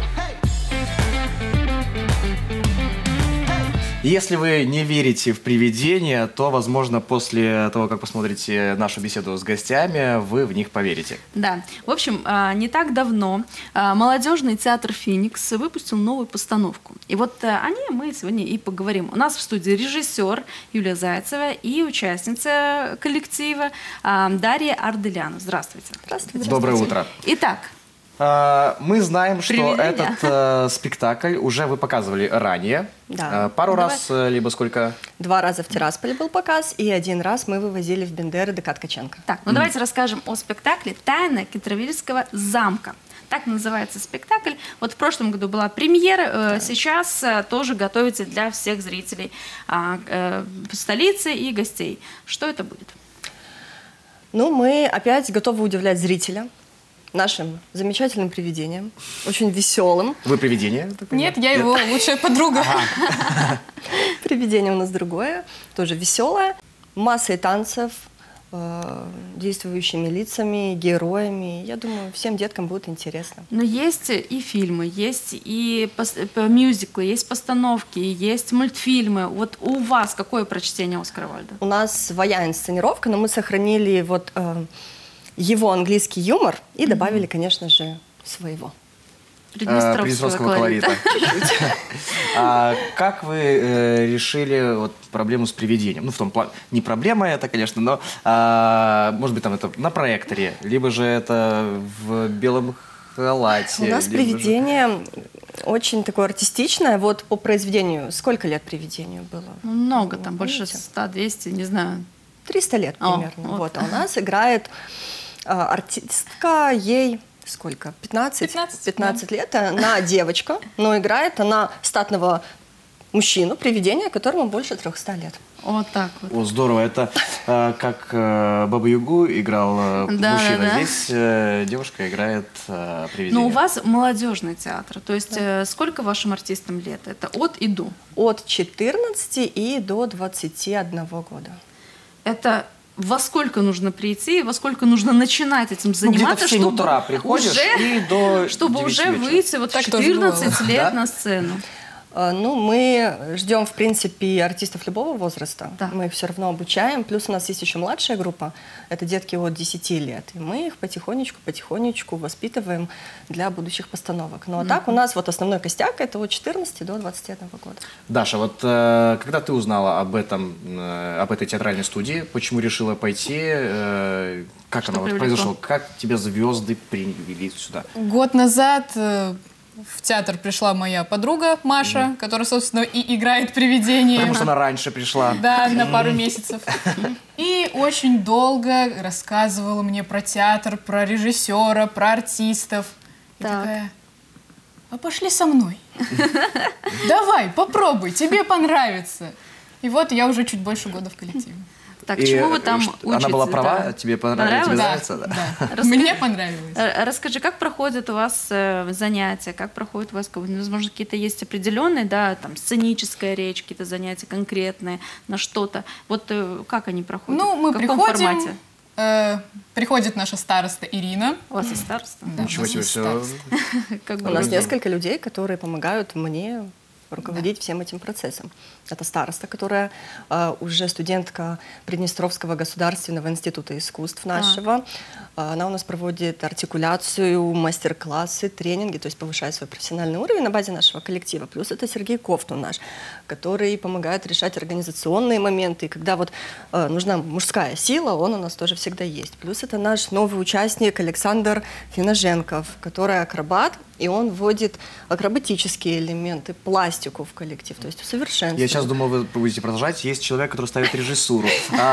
Speaker 1: Если вы не верите в привидения, то, возможно, после того, как посмотрите нашу беседу с гостями, вы в них поверите.
Speaker 2: Да. В общем, не так давно молодежный театр «Феникс» выпустил новую постановку. И вот о ней мы сегодня и поговорим. У нас в студии режиссер Юлия Зайцева и участница коллектива Дарья Арделяна. Здравствуйте.
Speaker 15: Здравствуйте.
Speaker 1: Доброе утро.
Speaker 2: Итак,
Speaker 1: мы знаем, что
Speaker 2: Привидения.
Speaker 1: этот э, спектакль уже вы показывали ранее.
Speaker 15: Да.
Speaker 1: Э, пару
Speaker 15: Давай.
Speaker 1: раз, э, либо сколько?
Speaker 15: Два раза в Тирасполе был показ, и один раз мы вывозили в Бендеры ДК Ткаченко.
Speaker 2: Так, ну mm. давайте расскажем о спектакле «Тайна Китровильского замка». Так называется спектакль. Вот в прошлом году была премьера, э, сейчас э, тоже готовится для всех зрителей э, э, столицы и гостей. Что это будет?
Speaker 15: Ну, мы опять готовы удивлять зрителя нашим замечательным привидением, очень веселым.
Speaker 1: Вы привидение?
Speaker 4: Нет, я его лучшая подруга.
Speaker 15: Привидение у нас другое, тоже веселое. Массой танцев, э, действующими лицами, героями. Я думаю, всем деткам будет интересно.
Speaker 2: Но есть и фильмы, есть и мюзиклы, есть постановки, есть мультфильмы. Вот у вас какое прочтение Оскара Вальда?
Speaker 15: У нас своя инсценировка, но мы сохранили вот э, его английский юмор и добавили, mm-hmm. конечно же, своего.
Speaker 2: Приднестровского,
Speaker 1: Приднестровского колорита. А как вы э, решили вот проблему с привидением? Ну, в том плане, не проблема это, конечно, но, а, может быть, там это на проекторе, либо же это в белом халате.
Speaker 15: У нас привидение же... очень такое артистичное. Вот по произведению, сколько лет привидению было?
Speaker 2: Ну, много, там больше ста-двести, не знаю.
Speaker 15: триста лет примерно. О, вот. Вот. А у нас играет а, артистка, ей сколько? пятнадцать, пятнадцать да. лет. Она девочка, но играет она статного мужчину, привидение, которому больше трехсот лет.
Speaker 2: Вот так вот.
Speaker 1: О, здорово. Это э, как э, Баба-Ягу играл э,
Speaker 2: да,
Speaker 1: мужчина.
Speaker 2: Да, да.
Speaker 1: Здесь э, девушка играет э, привидение.
Speaker 2: Но у вас молодежный театр. То есть да. э, сколько вашим артистам лет? Это от и до?
Speaker 15: От четырнадцати и до двадцати одного года.
Speaker 2: Это во сколько нужно прийти, во сколько нужно начинать этим заниматься,
Speaker 1: ну, где-то в семь
Speaker 2: чтобы
Speaker 1: утра приходишь
Speaker 2: уже,
Speaker 1: и до
Speaker 2: чтобы уже
Speaker 1: вечера.
Speaker 2: выйти вот в четырнадцать лет да? на сцену.
Speaker 15: Ну, мы ждем, в принципе, артистов любого возраста.
Speaker 2: Да.
Speaker 15: Мы их все равно обучаем. Плюс у нас есть еще младшая группа. Это детки от десяти лет. И мы их потихонечку-потихонечку воспитываем для будущих постановок. Ну, а mm-hmm. так у нас вот основной костяк – это от четырнадцати до двадцати одного года.
Speaker 1: Даша, вот э, когда ты узнала об этом, э, об этой театральной студии, почему решила пойти, э, как
Speaker 2: Что
Speaker 1: она вот произошла, как тебя звезды привели сюда?
Speaker 4: Год назад... Э... В театр пришла моя подруга Маша, mm-hmm. которая, собственно, и играет привидение.
Speaker 1: Потому что она раньше пришла.
Speaker 4: Да, на пару месяцев. И очень долго рассказывала мне про театр, про режиссера, про артистов. И такая, а пошли со мной. Давай, попробуй, тебе понравится. И вот я уже чуть больше года в коллективе.
Speaker 2: Так, и чему вы там учитесь?
Speaker 1: Она была права?
Speaker 2: Да.
Speaker 1: Тебе понравилось? Тебе
Speaker 4: да,
Speaker 1: нравится? Да.
Speaker 4: Да. Расскажи, мне понравилось.
Speaker 2: Расскажи, как проходят у вас э, занятия, как проходят у вас, возможно, какие-то есть определенные, да, там, сценическая речь, какие-то занятия конкретные на что-то. Вот э, как они проходят?
Speaker 4: Ну, мы
Speaker 2: в каком
Speaker 4: приходим,
Speaker 2: формате?
Speaker 4: Э, приходит наша староста Ирина.
Speaker 2: У вас есть староста?
Speaker 15: Да,
Speaker 1: Ничего себе, все.
Speaker 15: У нас несколько людей, которые помогают мне руководить да. всем этим процессом. Это староста, которая э, уже студентка Приднестровского государственного института искусств нашего. А. Она у нас проводит артикуляцию, мастер-классы, тренинги, то есть повышает свой профессиональный уровень на базе нашего коллектива. Плюс это Сергей Ковтун наш, который помогает решать организационные моменты. И когда вот э, нужна мужская сила, он у нас тоже всегда есть. Плюс это наш новый участник Александр Финоженков, который акробат, и он вводит акробатические элементы, пластику в коллектив, то есть усовершенствует.
Speaker 1: Я сейчас думал, вы будете продолжать. Есть человек, который ставит режиссуру.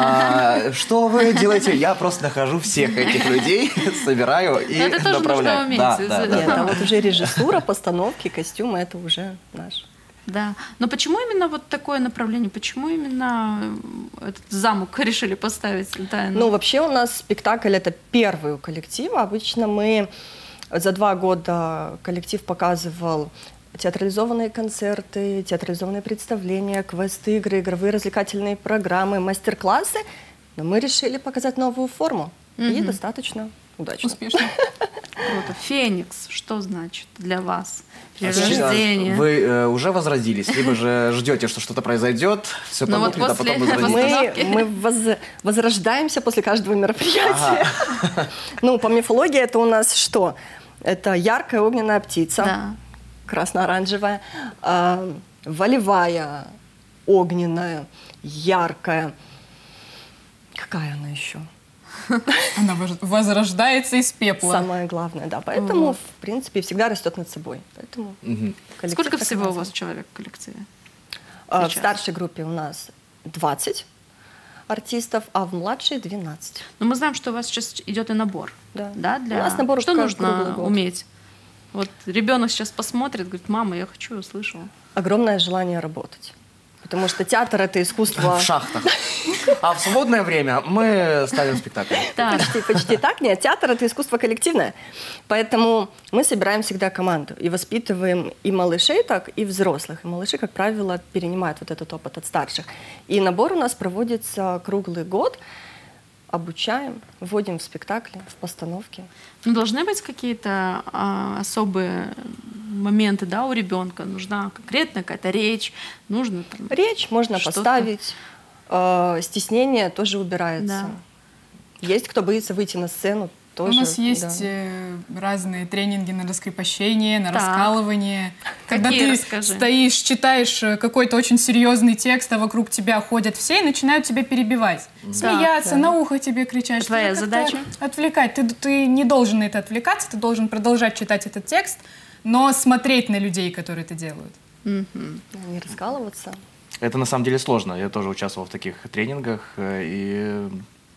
Speaker 1: А, что вы делаете? Я просто нахожу всех этих людей, собираю и
Speaker 2: это
Speaker 1: направляю.
Speaker 2: Тоже
Speaker 1: да, да, да.
Speaker 15: Нет, а вот уже режиссура, постановки, костюмы, это уже наш.
Speaker 2: Да. Но почему именно вот такое направление? Почему именно этот замок решили поставить? Тайну?
Speaker 15: Ну, вообще у нас спектакль — это первый у коллектива. Обычно мы за два года коллектив показывал театрализованные концерты, театрализованные представления, квест-игры, игровые развлекательные программы, мастер-классы. Но мы решили показать новую форму. Mm-hmm. И достаточно удачно.
Speaker 2: Успешно. Круто. Феникс, что значит для вас? Перерождение.
Speaker 1: Вы э, уже возродились, либо же ждете, что что-то произойдет, все
Speaker 2: ну
Speaker 1: потухнет,
Speaker 2: вот
Speaker 1: а потом возродитесь?
Speaker 15: Мы, мы воз, возрождаемся после каждого мероприятия. Ага. Ну, по мифологии это у нас что? Это яркая огненная птица, да. красно-оранжевая, э, волевая, огненная, яркая. Какая она еще?
Speaker 4: Она возрождается из пепла.
Speaker 15: Самое главное, да. Поэтому, mm. в принципе, всегда растет над собой. Поэтому
Speaker 2: mm -hmm. Сколько всего называется. У вас человек в коллективе?
Speaker 15: А, в старшей группе у нас двадцать артистов, а в младшей двенадцать.
Speaker 2: Но мы знаем, что у вас сейчас идет и набор.
Speaker 15: Да.
Speaker 2: Да, для...
Speaker 15: У нас набор
Speaker 2: что нужно уметь? Вот ребенок сейчас посмотрит, говорит: мама, я хочу, я услышала.
Speaker 15: Огромное желание работать. Потому что театр — это искусство...
Speaker 1: В шахтах. А в свободное время мы ставим спектакль.
Speaker 15: Да. Почти, почти так. Нет, театр — это искусство коллективное. Поэтому мы собираем всегда команду и воспитываем и малышей так, и взрослых. И малыши, как правило, перенимают вот этот опыт от старших. И набор у нас проводится круглый год. Обучаем, вводим в спектакли, в постановки.
Speaker 2: Ну, должны быть какие-то а, особые моменты, да, у ребенка? Нужна конкретная какая-то речь, нужно там,
Speaker 15: речь можно поставить, э, стеснение тоже убирается. Да. Есть кто боится выйти на сцену. Тоже,
Speaker 4: у нас есть да. разные тренинги на раскрепощение, на так. раскалывание. Когда
Speaker 2: Какие,
Speaker 4: ты
Speaker 2: расскажи?
Speaker 4: стоишь, читаешь какой-то очень серьезный текст, а вокруг тебя ходят все и начинают тебя перебивать. Да, смеяться, да. на ухо тебе кричать.
Speaker 2: Твоя задача?
Speaker 4: Отвлекать. Ты, ты не должен на это отвлекаться, ты должен продолжать читать этот текст, но смотреть на людей, которые это делают.
Speaker 15: Mm-hmm. Не раскалываться.
Speaker 1: Это на самом деле сложно. Я тоже участвовал в таких тренингах и...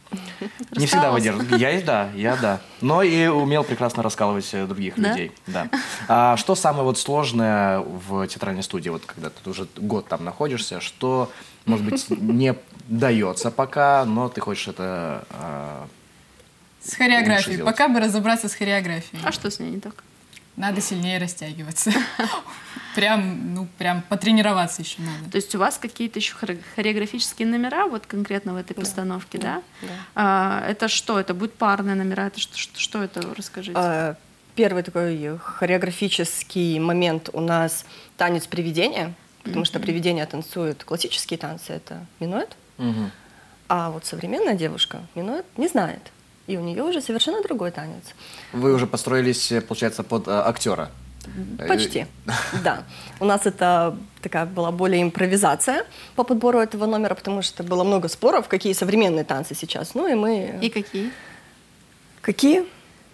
Speaker 1: Не всегда выдерживал. Я, да, я да. Но и умел прекрасно раскалывать других да? людей. Да. А что самое вот сложное в театральной студии, вот когда ты уже год там находишься, что, может быть, не дается пока, но ты хочешь это а,
Speaker 4: с хореографией. Пока бы разобраться с хореографией.
Speaker 2: А что с ней не так?
Speaker 4: Надо сильнее растягиваться. Прям, ну, прям потренироваться еще надо.
Speaker 2: То есть у вас какие-то еще хореографические номера, вот конкретно в этой да. постановке, да?
Speaker 15: да? да.
Speaker 2: А, это что? Это будут парные номера? Это что, что, что это? Расскажите.
Speaker 15: А, первый такой хореографический момент у нас танец привидения, потому mm-hmm. что привидения танцуют классические танцы, это минуэт. Mm-hmm. А вот современная девушка минуэт не знает. И у нее уже совершенно другой танец.
Speaker 1: Вы уже построились, получается, под а, актера?
Speaker 15: Почти, да. У нас это такая была более импровизация по подбору этого номера, потому что было много споров, какие современные танцы сейчас. Ну и мы...
Speaker 2: И какие?
Speaker 15: Какие?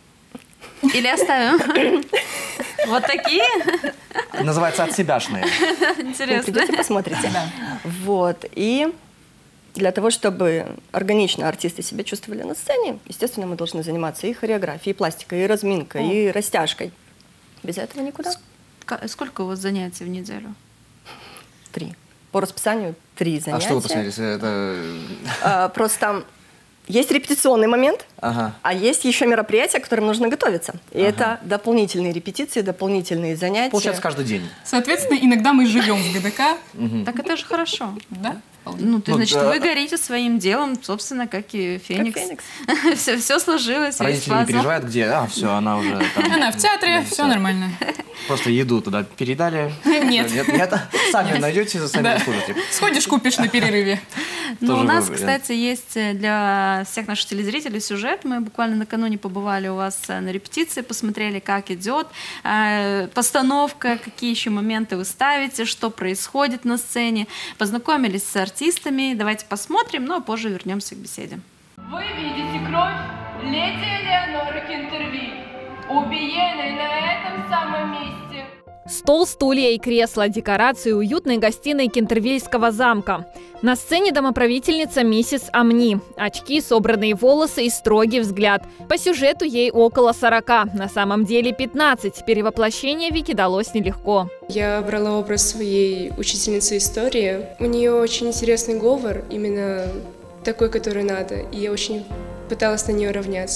Speaker 2: Или оставим? Вот такие?
Speaker 1: Называется «Отсебяшные».
Speaker 2: Интересно.
Speaker 15: Придете, посмотрите. Вот. И... Для того, чтобы органично артисты себя чувствовали на сцене, естественно, мы должны заниматься и хореографией, и пластикой, и разминкой, О. и растяжкой. Без этого никуда.
Speaker 2: Сколько у вас занятий в неделю?
Speaker 15: Три. По расписанию три занятия.
Speaker 1: А что вы посмотрите? Это...
Speaker 15: А, просто есть репетиционный момент,
Speaker 1: ага.
Speaker 15: а есть еще мероприятия, к которым нужно готовиться. И ага. это дополнительные репетиции, дополнительные занятия.
Speaker 1: Получается, каждый день.
Speaker 4: Соответственно, иногда мы живем в ГДК.
Speaker 2: Угу. Так это же хорошо.
Speaker 4: Да?
Speaker 2: Ну, ты,
Speaker 1: ну,
Speaker 2: значит,
Speaker 1: да.
Speaker 2: вы горите своим делом, собственно, как и Феникс.
Speaker 15: Как Феникс.
Speaker 2: все, все сложилось.
Speaker 1: Родители не переживают, где, а, все, она уже там...
Speaker 4: Она в театре, все нормально.
Speaker 1: Просто еду туда передали.
Speaker 4: Нет.
Speaker 1: Нет, нет. Сами найдете, сами да. служите.
Speaker 4: Сходишь, купишь на перерыве.
Speaker 2: Ну, у нас, кстати, есть для всех наших телезрителей сюжет. Мы буквально накануне побывали у вас на репетиции, посмотрели, как идет постановка, какие еще моменты вы ставите, что происходит на сцене. Познакомились с артистами. Давайте посмотрим, ну а позже вернемся к беседе.
Speaker 16: Вы видите кровь леди Элеоноры Кентервиль, убиенной на этом самом месте.
Speaker 7: Стол, стулья и кресла – декорации уютной гостиной Кентервильского замка. На сцене домоправительница миссис Амни. Очки, собранные волосы и строгий взгляд. По сюжету ей около сорока, на самом деле пятнадцать. Перевоплощение Вики далось нелегко.
Speaker 17: Я брала образ своей учительницы истории. У нее очень интересный говор, именно такой, который надо. И я очень пыталась на нее равняться.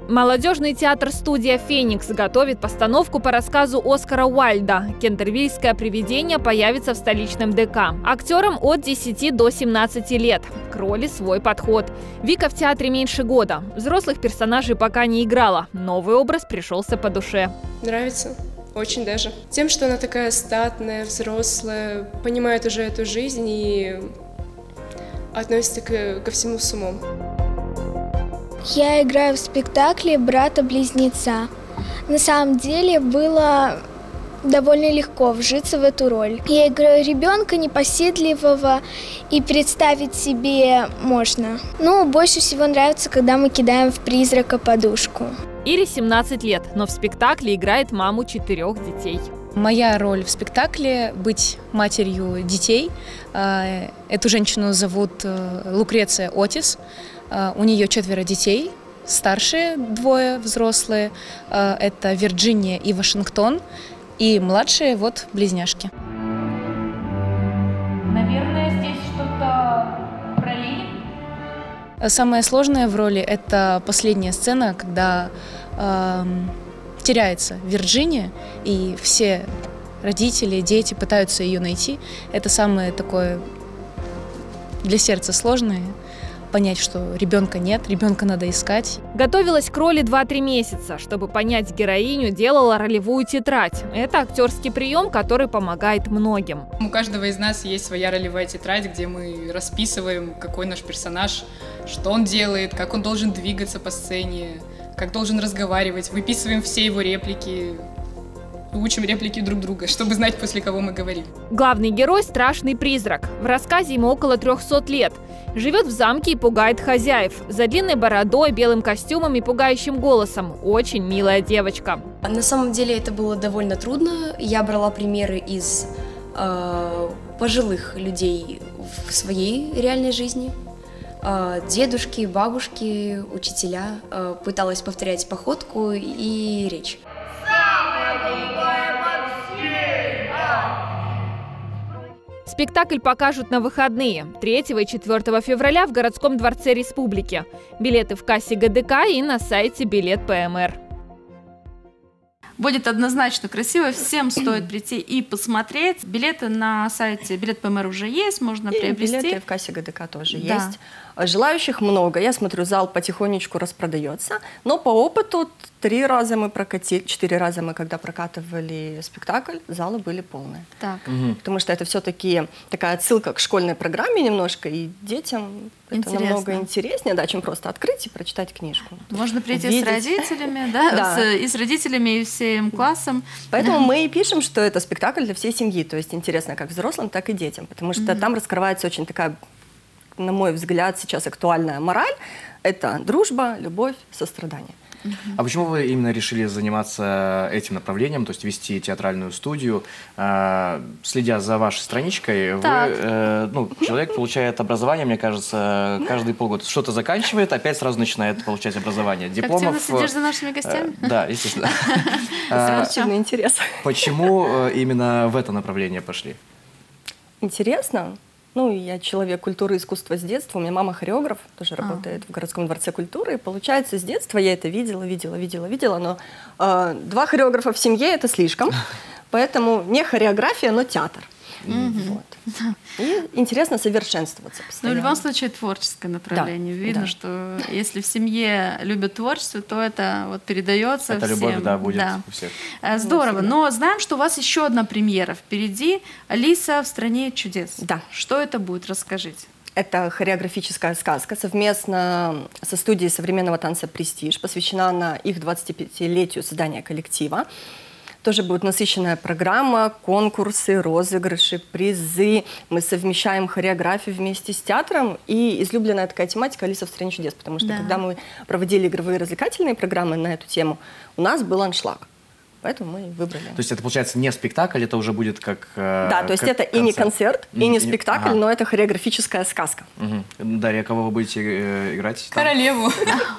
Speaker 7: Молодежный театр-студия «Феникс» готовит постановку по рассказу Оскара Уайльда. Кентервильское привидение появится в столичном ДК. Актерам от десяти до семнадцати лет. К роли свой подход. Вика в театре меньше года. Взрослых персонажей пока не играла. Новый образ пришелся по душе.
Speaker 17: Нравится. Очень даже. Тем, что она такая статная, взрослая, понимает уже эту жизнь и относится к, ко всему с умом.
Speaker 18: Я играю в спектакле «Брата-близнеца». На самом деле было довольно легко вжиться в эту роль. Я играю ребенка непоседливого, и представить себе можно. Но больше всего нравится, когда мы кидаем в призрака подушку.
Speaker 7: Ире семнадцать лет, но в спектакле играет маму четырех детей.
Speaker 19: Моя роль в спектакле – быть матерью детей. Эту женщину зовут Лукреция Отис. У нее четверо детей, старшие двое взрослые, это Вирджиния и Вашингтон, и младшие вот близняшки.
Speaker 16: Наверное, здесь что-то про Лили?
Speaker 19: Самое сложное в роли – это последняя сцена, когда э, теряется Вирджиния, и все родители, дети пытаются ее найти. Это самое такое для сердца сложное. Понять, что ребенка нет, ребенка надо искать.
Speaker 7: Готовилась к роли два-три месяца. Чтобы понять героиню, делала ролевую тетрадь. Это актерский прием, который помогает многим.
Speaker 4: У каждого из нас есть своя ролевая тетрадь, где мы расписываем, какой наш персонаж, что он делает, как он должен двигаться по сцене, как должен разговаривать. Выписываем все его реплики, учим реплики друг друга, чтобы знать, после кого мы говорим.
Speaker 7: Главный герой – страшный призрак. В рассказе ему около трехсот лет. Живет в замке и пугает хозяев. За длинной бородой, белым костюмом и пугающим голосом. Очень милая девочка.
Speaker 20: На самом деле это было довольно трудно. Я брала примеры из э, пожилых людей в своей реальной жизни. Э, дедушки, бабушки, учителя. Э, пыталась повторять походку и речь.
Speaker 7: Спектакль покажут на выходные третьего и четвёртого февраля в городском дворце Республики. Билеты в кассе ГДК и на сайте Билет ПМР.
Speaker 2: Будет однозначно красиво, всем стоит прийти и посмотреть. Билеты на сайте Билет ПМР уже есть, можно и приобрести.
Speaker 15: Билеты в кассе ГДК тоже
Speaker 2: да.
Speaker 15: есть. Желающих много. Я смотрю, зал потихонечку распродается. Но по опыту три раза мы прокатили, четыре раза мы, когда прокатывали спектакль, залы были полные.
Speaker 2: Так.
Speaker 15: Угу. Потому что это все-таки такая отсылка к школьной программе немножко, и детям это намного интереснее, да, чем просто открыть и прочитать книжку.
Speaker 2: Можно прийти
Speaker 15: увидеть.
Speaker 2: с родителями, да,
Speaker 15: да.
Speaker 2: С, и с родителями, и всем классом.
Speaker 15: Поэтому мы и пишем, что это спектакль для всей семьи, то есть интересно как взрослым, так и детям, потому что mm-hmm. там раскрывается очень такая, на мой взгляд, сейчас актуальная мораль. Это дружба, любовь, сострадание.
Speaker 1: А почему вы именно решили заниматься этим направлением, то есть вести театральную студию? Э, следя за вашей страничкой, вы, э, ну, человек получает образование, мне кажется, каждые полгода. Что-то заканчивает, опять сразу начинает получать образование. Дипломов.
Speaker 2: Активно следишь за нашими гостями?
Speaker 15: Э,
Speaker 1: да, естественно.
Speaker 15: Спортивный интерес.
Speaker 1: Почему именно в это направление пошли?
Speaker 15: Интересно. Ну, я человек культуры и искусства с детства. У меня мама хореограф, тоже а. работает в городском дворце культуры. И получается, с детства я это видела, видела, видела, видела. Но э, два хореографа в семье – это слишком. Поэтому не хореография, но театр.
Speaker 2: Mm-hmm.
Speaker 15: Вот. И интересно совершенствоваться постоянно.
Speaker 2: Ну, в любом случае, творческое направление. Да. Видно, да. что если в семье любят творчество, то это вот передается
Speaker 1: это
Speaker 2: всем.
Speaker 1: Это любовь, да, будет да. у всех.
Speaker 2: Здорово. Но знаем, что у вас еще одна премьера впереди. «Алиса в стране чудес».
Speaker 15: Да.
Speaker 2: Что это будет? Расскажите.
Speaker 15: Это хореографическая сказка совместно со студией современного танца «Престиж». Посвящена она их двадцатипятилетию создания коллектива. Тоже будет насыщенная программа, конкурсы, розыгрыши, призы. Мы совмещаем хореографию вместе с театром. И излюбленная такая тематика «Алиса в стране чудес», потому что да. когда мы проводили игровые развлекательные программы на эту тему, у нас был аншлаг. Поэтому мы выбрали.
Speaker 1: То есть это, получается, не спектакль, это уже будет как
Speaker 15: Да, то есть это концерт. И не концерт, и не спектакль, ага. но это хореографическая сказка.
Speaker 1: Угу. Дарья, кого вы будете э, играть?
Speaker 4: Королеву.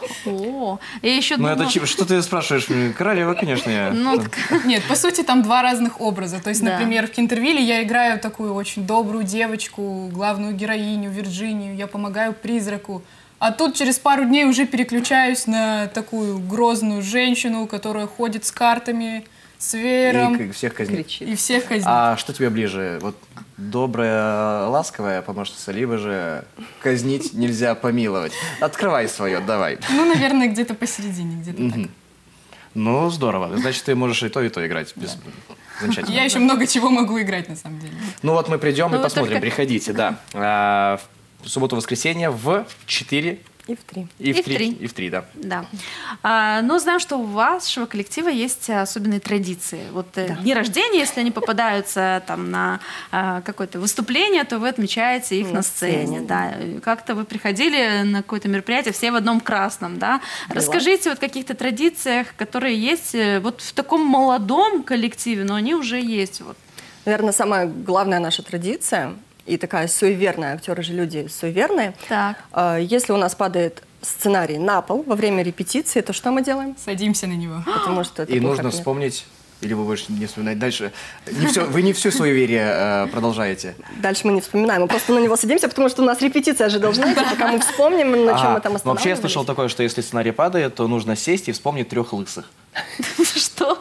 Speaker 2: О, я еще
Speaker 1: Ну это что ты спрашиваешь? Королева, конечно, я.
Speaker 4: Нет, по сути, там два разных образа. То есть, например, в Кентервилле я играю такую очень добрую девочку, главную героиню Вирджинию, я помогаю призраку. А тут через пару дней уже переключаюсь на такую грозную женщину, которая ходит с картами, с веером.
Speaker 1: И всех казнит.
Speaker 4: И всех казнит.
Speaker 1: А что тебе ближе? Вот добрая, ласковая помощница, либо же казнить нельзя помиловать? Открывай свое, давай.
Speaker 4: Ну, наверное, где-то посередине, где-то так.
Speaker 1: Ну, здорово. Значит, ты можешь и то, и то играть. Без... Замечательно.
Speaker 4: Я еще много чего могу играть, на самом деле.
Speaker 1: Ну вот мы придем
Speaker 4: Ну,
Speaker 1: и
Speaker 4: вот
Speaker 1: посмотрим.
Speaker 4: только-
Speaker 1: Приходите, да. А, в субботу-воскресенье в четыре.
Speaker 15: И в три.
Speaker 1: И в
Speaker 2: И в
Speaker 1: три.
Speaker 2: три.
Speaker 1: И в три, да.
Speaker 2: Да. А, но знаем, что у вашего коллектива есть особенные традиции. Вот э, дни рождения, если они попадаются там на а, какое-то выступление, то вы отмечаете их на,
Speaker 15: На
Speaker 2: сцене.
Speaker 15: сцене,
Speaker 2: Да. И как-то вы приходили на какое-то мероприятие, все в одном красном, да?
Speaker 15: Была.
Speaker 2: Расскажите вот о каких-то традициях, которые есть э, вот в таком молодом коллективе, но они уже есть. Вот.
Speaker 15: Наверное, самая главная наша традиция и такая суеверная, актеры же люди суеверные.
Speaker 2: Так.
Speaker 15: А, Если у нас падает сценарий на пол во время репетиции, то что мы делаем?
Speaker 4: Садимся на него.
Speaker 15: Потому что это
Speaker 1: И
Speaker 15: плохо
Speaker 1: нужно
Speaker 15: отменяет.
Speaker 1: вспомнить, или вы будете не вспоминать дальше. Не все, вы не все суеверие э, продолжаете.
Speaker 15: Дальше мы не вспоминаем, мы просто на него садимся, потому что у нас репетиция же должна идти, пока мы вспомним, на чем
Speaker 1: Ага.
Speaker 15: мы там
Speaker 1: Но вообще я
Speaker 15: останавливались.
Speaker 1: слышал такое, что если сценарий падает, то нужно сесть и вспомнить трех лысых.
Speaker 2: Что?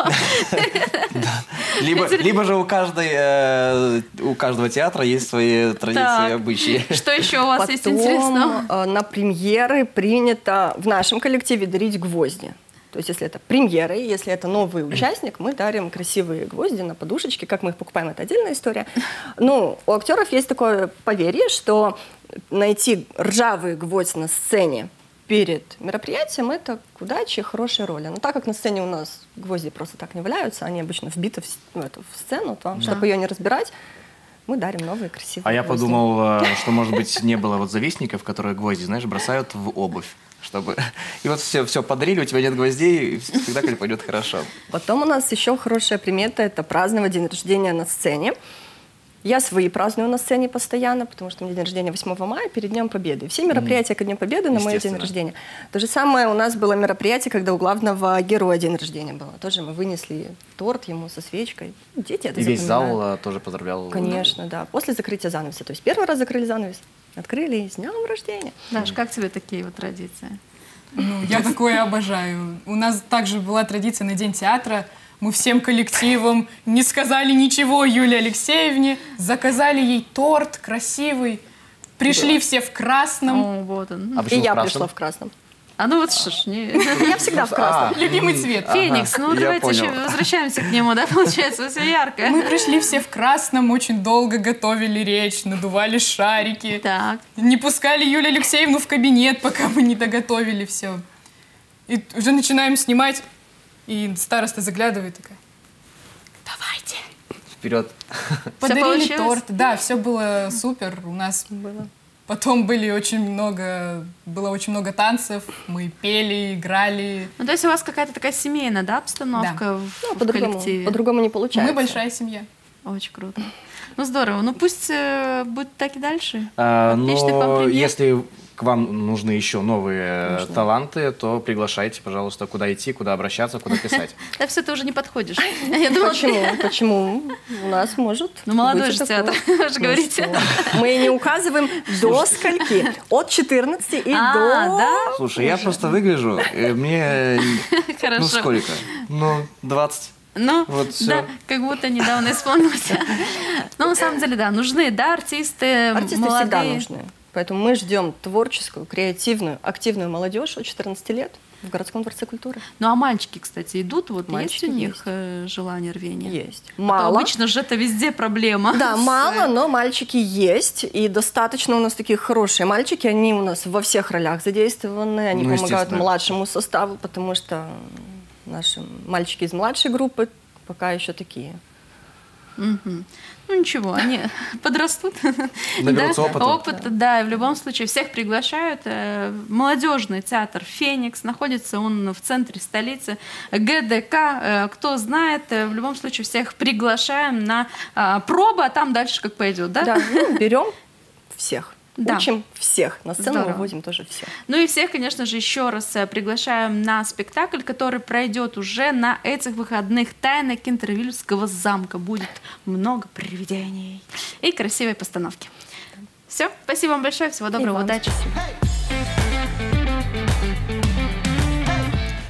Speaker 1: Либо, либо же у, каждой, э, у каждого театра есть свои традиции
Speaker 2: Так.
Speaker 1: и обычаи.
Speaker 2: Что еще у вас есть
Speaker 15: Потом,
Speaker 2: интересного?
Speaker 15: э, на премьеры принято в нашем коллективе дарить гвозди. То есть, если это премьеры, если это новый участник, мы дарим красивые гвозди на подушечки. Как мы их покупаем, это отдельная история. Ну, у актеров есть такое поверье, что найти ржавый гвоздь на сцене перед мероприятием — это к удаче, хорошая роль. Но так как на сцене у нас гвозди просто так не валяются, они обычно вбиты в, с- ну, эту, в сцену, то,
Speaker 1: Да.
Speaker 15: чтобы ее не разбирать, мы дарим новые красивые
Speaker 1: А я
Speaker 15: гвозди.
Speaker 1: подумал, э, что, может быть, не было вот завистников, которые гвозди, знаешь, бросают в обувь. Чтобы... И вот все, все подарили, у тебя нет гвоздей, и спектакль пойдет хорошо.
Speaker 15: Потом у нас еще хорошая примета — это праздновать день рождения на сцене. Я свои праздную на сцене постоянно, потому что у меня день рождения восьмого мая, перед Днем Победы. Все мероприятия ко Дню Победы на мой день
Speaker 1: Естественно.
Speaker 15: рождения. То же самое у нас было мероприятие, когда у главного героя день рождения было. Тоже мы вынесли торт ему со свечкой. Дети это
Speaker 1: И весь
Speaker 15: запоминают.
Speaker 1: зал э, тоже поздравлял.
Speaker 15: Конечно, да. После закрытия занавеса. То есть первый раз закрыли занавес, открыли и с днем рождения.
Speaker 2: Даш, как тебе такие вот традиции?
Speaker 4: Ну, я такое обожаю. У нас также была традиция на День театра. Мы всем коллективом не сказали ничего Юлии Алексеевне, заказали ей торт красивый, пришли
Speaker 15: Да.
Speaker 4: все в красном.
Speaker 2: О, вот он.
Speaker 1: А
Speaker 15: И
Speaker 1: почему
Speaker 15: я
Speaker 1: в красном?
Speaker 15: пришла в красном.
Speaker 2: А ну вот что ж, не...
Speaker 15: Я всегда в красном.
Speaker 4: Любимый цвет.
Speaker 2: Феникс, ну
Speaker 1: я
Speaker 2: давайте
Speaker 1: понял.
Speaker 2: еще возвращаемся к нему, да, получается, все яркое.
Speaker 4: Мы пришли все в красном, очень долго готовили речь, надували шарики.
Speaker 2: Так.
Speaker 4: Не пускали Юлию Алексеевну в кабинет, пока мы не доготовили все. И уже начинаем снимать, и староста заглядывает такая:
Speaker 2: Давайте.
Speaker 1: Вперед.
Speaker 4: подарили
Speaker 2: получилось?
Speaker 4: торт. Да, все было супер. У нас
Speaker 15: было.
Speaker 4: Потом были очень много, было очень много танцев, мы пели, играли.
Speaker 2: Ну, то есть у вас какая-то такая семейная, да, обстановка в,
Speaker 15: Ну,
Speaker 2: в
Speaker 15: по-другому,
Speaker 2: коллективе?
Speaker 15: по-другому не получается.
Speaker 4: Мы большая семья.
Speaker 2: Очень круто. Ну, здорово. Ну, пусть э, будет так и дальше.
Speaker 1: А,
Speaker 2: Отличных вам
Speaker 1: но
Speaker 2: премьер.
Speaker 1: если к вам нужны еще новые
Speaker 15: Нужно.
Speaker 1: таланты, то приглашайте, пожалуйста, куда идти, куда обращаться, куда писать.
Speaker 2: Да все, ты уже не подходишь. Я думала,
Speaker 15: Почему?
Speaker 2: ты-
Speaker 15: Почему? У нас может
Speaker 2: Ну, молодой
Speaker 15: быть
Speaker 2: же
Speaker 15: и такое.
Speaker 2: театр, вы же
Speaker 15: Ну
Speaker 2: говорите.
Speaker 15: что? Мы не указываем до скольки. От четырнадцати и
Speaker 2: А,
Speaker 15: до...
Speaker 2: да?
Speaker 1: Слушай, я просто выгляжу, э, мне...
Speaker 2: Хорошо.
Speaker 1: Ну, сколько? Ну, двадцать.
Speaker 2: Ну,
Speaker 1: Вот всё.
Speaker 2: да, как будто недавно исполнилось. Ну, на самом деле, да, нужны, да, артисты,
Speaker 15: Артисты
Speaker 2: молодые.
Speaker 15: всегда нужны. Поэтому мы ждем творческую, креативную, активную молодежь от четырнадцати лет в городском дворце культуры.
Speaker 2: Ну, а мальчики, кстати, идут? Вот
Speaker 15: Мальчики
Speaker 2: есть у них
Speaker 15: есть.
Speaker 2: э, желание, рвение?
Speaker 15: Есть.
Speaker 2: А то
Speaker 15: Мало.
Speaker 2: обычно же это везде проблема.
Speaker 15: Да,
Speaker 2: С-
Speaker 15: мало, но мальчики есть. И достаточно у нас такие хорошие мальчики. Они у нас во всех ролях задействованы. Они
Speaker 1: Ну,
Speaker 15: помогают
Speaker 1: естественно.
Speaker 15: младшему составу, потому что наши мальчики из младшей группы пока еще такие.
Speaker 2: Мгм. Ну ничего, они подрастут.
Speaker 1: Наберутся
Speaker 2: Да,
Speaker 1: опыта.
Speaker 2: Опыта, да, и в любом случае всех приглашают. Э, Молодежный театр «Феникс», находится он в центре столицы, ГДК. Э, Кто знает, э, в любом случае всех приглашаем на а, пробы, а там дальше как пойдет, да?
Speaker 15: Да, ну, берем всех.
Speaker 2: Да.
Speaker 15: Учим всех. На сцену
Speaker 2: Здорово.
Speaker 15: выводим тоже всех.
Speaker 2: Ну и всех, конечно же, еще раз э, приглашаем на спектакль, который пройдет уже на этих выходных. «Тайна Кентервильского замка». Будет много привидений и красивой постановки. Все, спасибо вам большое, всего доброго,
Speaker 15: вам
Speaker 2: удачи.
Speaker 15: спасибо.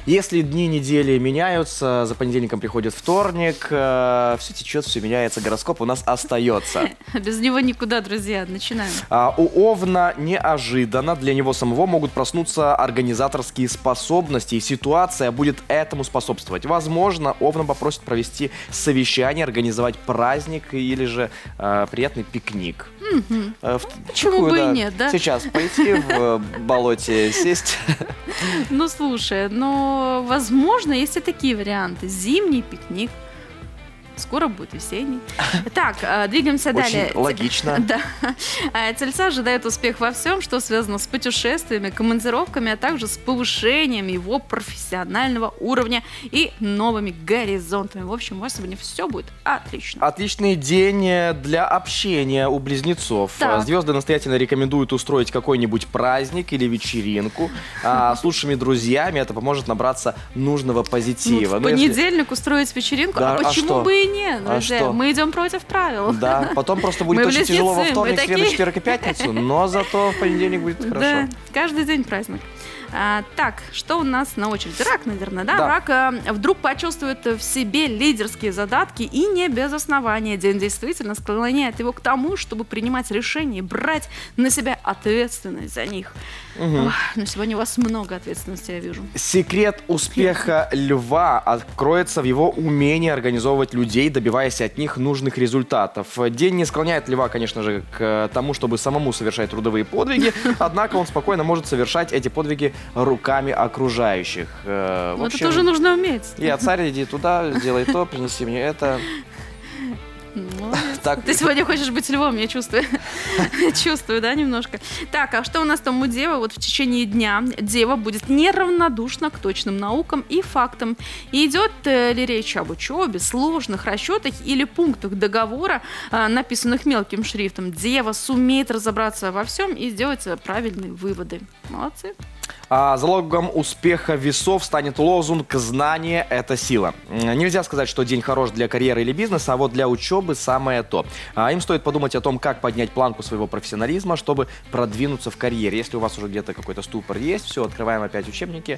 Speaker 1: Если дни недели меняются, за понедельником приходит вторник, э, все течет, все меняется, гороскоп у нас остается.
Speaker 2: Без него никуда, друзья. Начинаем.
Speaker 1: А, у Овна неожиданно для него самого могут проснуться организаторские способности, и ситуация будет этому способствовать. Возможно, Овна попросит провести совещание, организовать праздник или же э, приятный пикник.
Speaker 2: Угу.
Speaker 1: Э, в,
Speaker 2: Почему
Speaker 1: такую,
Speaker 2: бы
Speaker 1: да,
Speaker 2: и нет, да?
Speaker 1: Сейчас пойти в болоте сесть.
Speaker 2: Ну, слушай, но, возможно, есть и такие варианты. Зимний пикник. Скоро будет весенний. Так, двигаемся
Speaker 1: Очень
Speaker 2: далее.
Speaker 1: логично.
Speaker 2: Да. Тельца ожидает успех во всем, что связано с путешествиями, командировками, а также с повышением его профессионального уровня и новыми горизонтами. В общем, у вас сегодня все будет отлично.
Speaker 1: Отличный день для общения у близнецов.
Speaker 2: Так.
Speaker 1: Звезды настоятельно рекомендуют устроить какой-нибудь праздник или вечеринку. А с лучшими друзьями это поможет набраться нужного позитива.
Speaker 2: Ну, в
Speaker 1: Ну, если-
Speaker 2: понедельник устроить вечеринку,
Speaker 1: Да,
Speaker 2: а
Speaker 1: а
Speaker 2: почему
Speaker 1: что?
Speaker 2: бы и нет,
Speaker 1: А
Speaker 2: друзья?
Speaker 1: что?
Speaker 2: Мы идем против правил.
Speaker 1: Да, потом просто будет
Speaker 2: Мы
Speaker 1: очень тяжело во
Speaker 2: близнецы, мы
Speaker 1: вторник, среду,
Speaker 2: такие.
Speaker 1: четверг и пятницу, но зато в понедельник будет
Speaker 2: Да,
Speaker 1: хорошо.
Speaker 2: каждый день праздник. А, так, что у нас на очереди? Рак, наверное, да?
Speaker 1: Да.
Speaker 2: Рак а, вдруг почувствует в себе лидерские задатки и не без основания. День действительно склоняет его к тому, чтобы принимать решения и брать на себя ответственность за них.
Speaker 1: Мгм.
Speaker 2: Ох, но сегодня у вас много ответственности, я вижу.
Speaker 1: Секрет успеха льва откроется в его умении организовывать людей, добиваясь от них нужных результатов. День не склоняет льва, конечно же, к тому, чтобы самому совершать трудовые подвиги, однако он спокойно может совершать эти подвиги руками окружающих. Э, в
Speaker 2: Но это
Speaker 1: общем,
Speaker 2: тоже нужно уметь.
Speaker 1: Я царь, иди туда, сделай то, принеси мне это.
Speaker 2: Молодец.
Speaker 1: Так.
Speaker 2: Ты сегодня хочешь быть львом, я чувствую. Чувствую, да, немножко. Так, а что у нас там у Девы? Вот в течение дня Дева будет неравнодушна к точным наукам и фактам. И идет э, ли речь об учебе, сложных расчетах или пунктах договора, э, написанных мелким шрифтом, Дева сумеет разобраться во всем и сделать э, правильные выводы. Молодцы.
Speaker 1: А залогом успеха весов станет лозунг «Знание – это сила». М, Нельзя сказать, что день хорош для карьеры или бизнеса, а вот для учебы самое то. А Им стоит подумать о том, как поднять планку своего профессионализма, чтобы продвинуться в карьере. Если у вас уже где-то какой-то ступор есть, все, открываем опять учебники,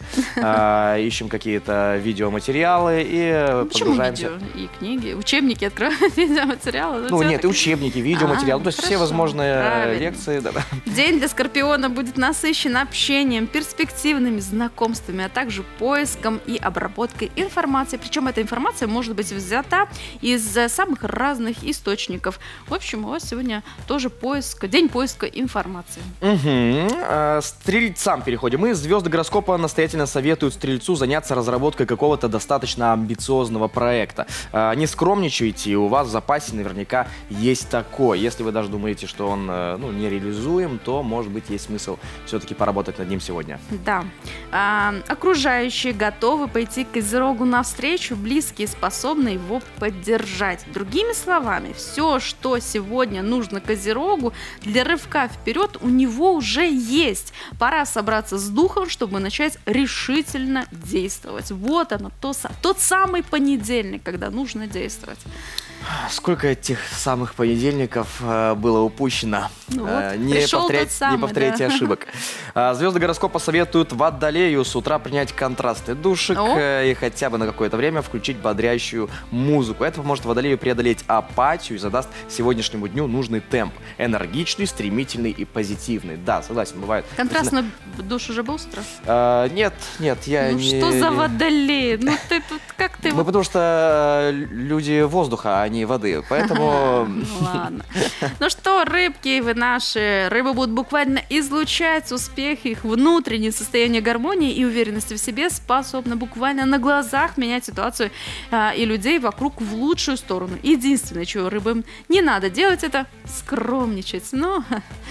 Speaker 1: а, ищем какие-то видеоматериалы и
Speaker 2: Ну, Почему
Speaker 1: погружаемся.
Speaker 2: видео и книги? Учебники открывают, видеоматериалы.
Speaker 1: Ну
Speaker 2: тебя
Speaker 1: нет, и
Speaker 2: так-
Speaker 1: учебники, видеоматериалы,
Speaker 2: А,
Speaker 1: то есть все
Speaker 2: хорошо,
Speaker 1: возможные
Speaker 2: правильно.
Speaker 1: лекции. Да.
Speaker 2: День для Скорпиона будет насыщен общением, перспективными знакомствами, а также поиском и обработкой информации. Причем эта информация может быть взята из э, самых разных источников. В общем, у вас сегодня тоже поиск, день поиска информации.
Speaker 1: Мгм. А, Стрельцам переходим. И звезды гороскопа настоятельно советуют Стрельцу заняться разработкой какого-то достаточно амбициозного проекта. А, Не скромничайте, у вас в запасе наверняка есть такой. Если вы даже думаете, что он э, ну, нереализуем, то, может быть, есть смысл все-таки поработать над ним сегодня.
Speaker 2: Да. А, окружающие готовы пойти к Козерогу навстречу, близкие способны его поддержать. Другими словами, все, что сегодня нужно Козерогу для рывка вперед, у него уже есть. Пора собраться с духом, чтобы начать решительно действовать. Вот оно, то, са- тот самый понедельник, когда нужно действовать.
Speaker 1: Сколько этих самых понедельников э, было упущено.
Speaker 2: Ну
Speaker 1: Э,
Speaker 2: вот,
Speaker 1: не,
Speaker 2: пришел
Speaker 1: повторять,
Speaker 2: тот самый,
Speaker 1: не повторяйте
Speaker 2: да.
Speaker 1: ошибок. А, Звезды гороскопа советуют Водолею с утра принять контрастный душик
Speaker 2: О.
Speaker 1: э, и хотя бы на какое-то время включить бодрящую музыку. Это поможет Водолею преодолеть апатию и задаст сегодняшнему дню нужный темп. Энергичный, стремительный и позитивный. Да, согласен, бывает.
Speaker 2: Контрастный душ уже был с утра?
Speaker 1: Э, нет, нет, я
Speaker 2: Ну
Speaker 1: не...
Speaker 2: что за
Speaker 1: не-
Speaker 2: водолей? Ну ты тут, как ты
Speaker 1: Ну,
Speaker 2: вот...
Speaker 1: потому что э, люди воздуха, а не воды. Поэтому...
Speaker 2: Ну ладно. Ну что, рыбки вы наши, рыбы будут буквально излучать успех, их внутреннее состояние гармонии и уверенности в себе способно буквально на глазах менять ситуацию а, и людей вокруг в лучшую сторону. Единственное, чего рыбам не надо делать, это скромничать. Ну,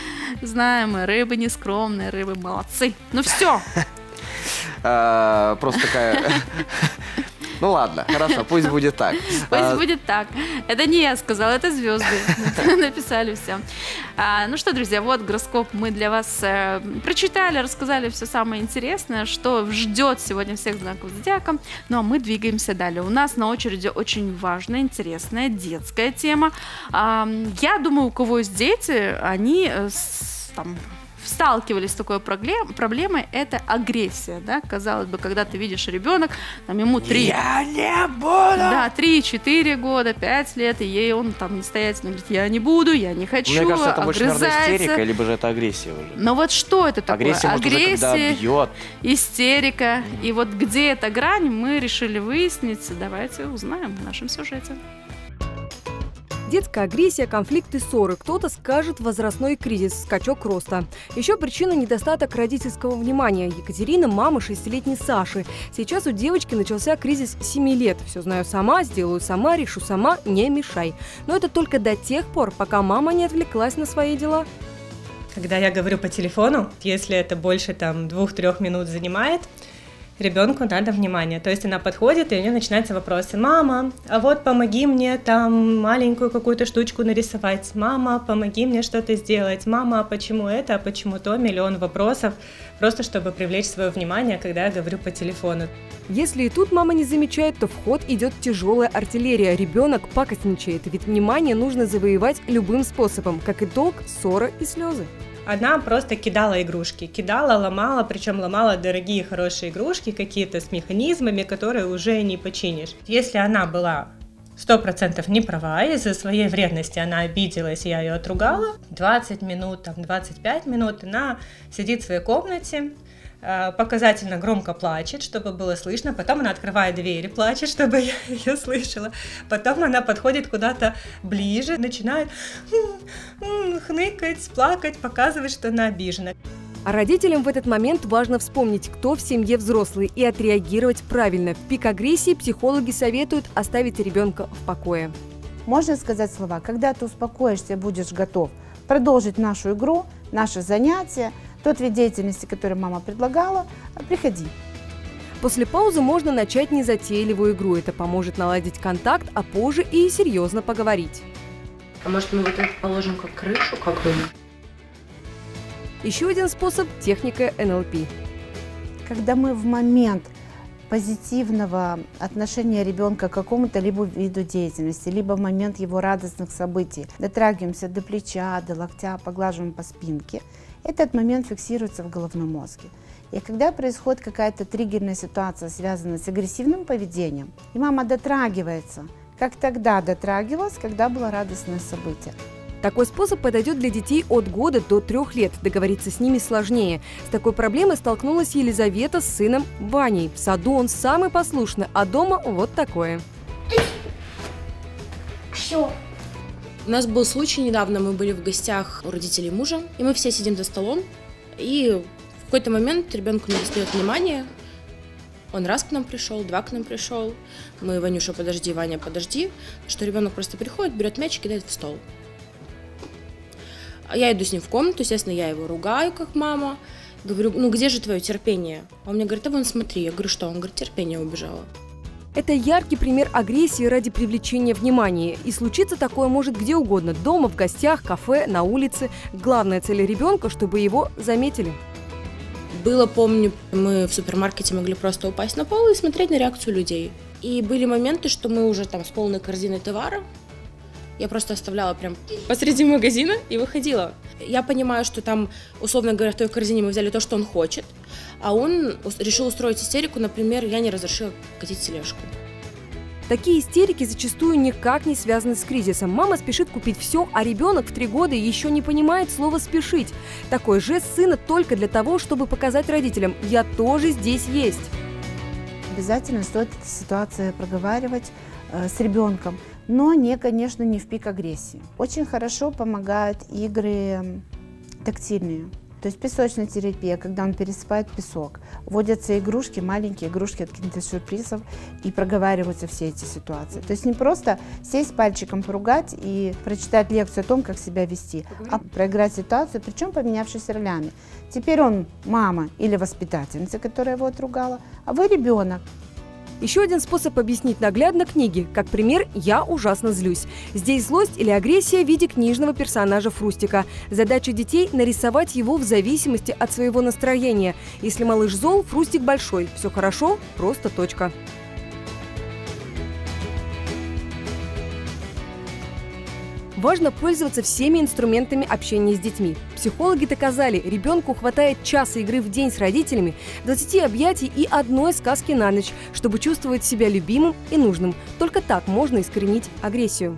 Speaker 2: знаем мы, рыбы не скромные, рыбы молодцы. Ну все.
Speaker 1: А, Просто такая... Ну ладно, хорошо, пусть будет так.
Speaker 2: Пусть
Speaker 1: А,
Speaker 2: будет так. Это не я сказала, это звезды написали все. А, ну что, друзья, вот гороскоп мы для вас э, прочитали, рассказали все самое интересное, что ждет сегодня всех знаков зодиака. Ну а мы двигаемся далее. У нас на очереди очень важная, интересная детская тема. А, я думаю, у кого есть дети, они э, с- там сталкивались с такой проблем, проблемой, это агрессия, да, казалось бы, когда ты видишь ребенок, там ему три,
Speaker 1: я не буду,
Speaker 2: да, три-четыре года, пять лет, и ей он там настоятельно говорит, я не буду, я не хочу,
Speaker 1: мне кажется, это больше, наверное,
Speaker 2: огрызается.
Speaker 1: истерика, либо же это агрессия уже.
Speaker 2: Но вот что это такое?
Speaker 1: Агрессия, может, уже когда бьет.
Speaker 2: Истерика. И вот где эта грань, мы решили выяснить. Давайте узнаем в нашем сюжете.
Speaker 21: Детская агрессия, конфликты, ссоры. Кто-то скажет возрастной кризис, скачок роста. Еще причина – недостаток родительского внимания. Екатерина – мама шестилетней Саши. Сейчас у девочки начался кризис семи лет. Все знаю сама, сделаю сама, решу сама, не мешай. Но это только до тех пор, пока мама не отвлеклась на свои дела.
Speaker 22: Когда я говорю по телефону, если это больше там двух-трех минут занимает, ребенку надо внимание. То есть она подходит, и у нее начинаются вопросы. Мама, а вот помоги мне там маленькую какую-то штучку нарисовать. Мама, помоги мне что-то сделать. Мама, а почему это, а почему то? Миллион вопросов, просто чтобы привлечь свое внимание, когда я говорю по телефону.
Speaker 21: Если и тут мама не замечает, то в ход идет тяжелая артиллерия. Ребенок пакостничает, ведь внимание нужно завоевать любым способом. Как итог, ссора и слезы.
Speaker 22: Она просто кидала игрушки, кидала, ломала, причем ломала дорогие, хорошие игрушки какие-то с механизмами, которые уже не починишь. Если она была сто процентов не права, из-за своей вредности она обиделась, я ее отругала, двадцать минут, там, двадцать пять минут она сидит в своей комнате, показательно громко плачет, чтобы было слышно, потом она открывает дверь и плачет, чтобы я ее слышала, потом она подходит куда-то ближе, начинает хныкать, плакать, показывать, что она обижена.
Speaker 21: А родителям в этот момент важно вспомнить, кто в семье взрослый, и отреагировать правильно. В пик агрессии психологи советуют оставить ребенка в покое.
Speaker 23: Можно сказать слова: когда ты успокоишься, будешь готов продолжить нашу игру, наше занятие, тот вид деятельности, который мама предлагала, приходи.
Speaker 21: После паузы можно начать незатейливую игру. Это поможет наладить контакт, а позже и серьезно поговорить.
Speaker 24: А может, мы вот это положим как крышу, как бы?
Speaker 21: Еще один способ – техника эн эл пи.
Speaker 23: Когда мы в момент позитивного отношения ребенка к какому-то либо виду деятельности, либо в момент его радостных событий дотрагиваемся до плеча, до локтя, поглаживаем по спинке, этот момент фиксируется в головном мозге. И когда происходит какая-то триггерная ситуация, связанная с агрессивным поведением, и мама дотрагивается, как тогда дотрагивалась, когда было радостное событие.
Speaker 21: Такой способ подойдет для детей от года до трех лет. Договориться с ними сложнее. С такой проблемой столкнулась Елизавета с сыном Ваней. В саду он самый послушный, а дома вот такое.
Speaker 24: Все. У нас был случай недавно, мы были в гостях у родителей мужа, и мы все сидим за столом, и в какой-то момент ребенку не достает внимания. Он раз к нам пришел, два к нам пришел. Мы: Ванюша, подожди, Ваня, подожди. Что ребенок просто приходит, берет мяч и кидает в стол. Я иду с ним в комнату, естественно, я его ругаю, как мама. Говорю: ну где же твое терпение? Он мне говорит: а вон смотри. Я говорю: что? Он говорит: терпение убежало.
Speaker 21: Это яркий пример агрессии ради привлечения внимания. И случиться такое может где угодно. Дома, в гостях, кафе, на улице. Главная цель ребенка, чтобы его заметили.
Speaker 24: Было, помню, мы в супермаркете могли просто упасть на пол и смотреть на реакцию людей. И были моменты, что мы уже там с полной корзиной товара. Я просто оставляла прям посреди магазина и выходила. Я понимаю, что там, условно говоря, в той корзине мы взяли то, что он хочет, а он решил устроить истерику, например, я не разрешила катить тележку.
Speaker 21: Такие истерики зачастую никак не связаны с кризисом. Мама спешит купить все, а ребенок в три года еще не понимает слова «спешить». Такой жест сына только для того, чтобы показать родителям: «Я тоже здесь есть».
Speaker 23: Обязательно стоит эту ситуацию проговаривать э, с ребенком, но не, конечно, не в пик агрессии. Очень хорошо помогают игры тактильные. То есть песочная терапия, когда он пересыпает песок. Вводятся игрушки, маленькие игрушки от каких-то сюрпризов, и проговариваются все эти ситуации. То есть не просто сесть пальчиком поругать и прочитать лекцию о том, как себя вести, а проиграть ситуацию, причем поменявшись ролями. Теперь он мама или воспитательница, которая его отругала, а вы ребенок.
Speaker 21: Еще один способ объяснить наглядно — книги. Как пример, «Я ужасно злюсь». Здесь злость или агрессия в виде книжного персонажа Фрустика. Задача детей – нарисовать его в зависимости от своего настроения. Если малыш зол, Фрустик большой. Все хорошо, просто точка. Важно пользоваться всеми инструментами общения с детьми. Психологи доказали, ребенку хватает часа игры в день с родителями, двадцати объятий и одной сказки на ночь, чтобы чувствовать себя любимым и нужным. Только так можно искоренить агрессию.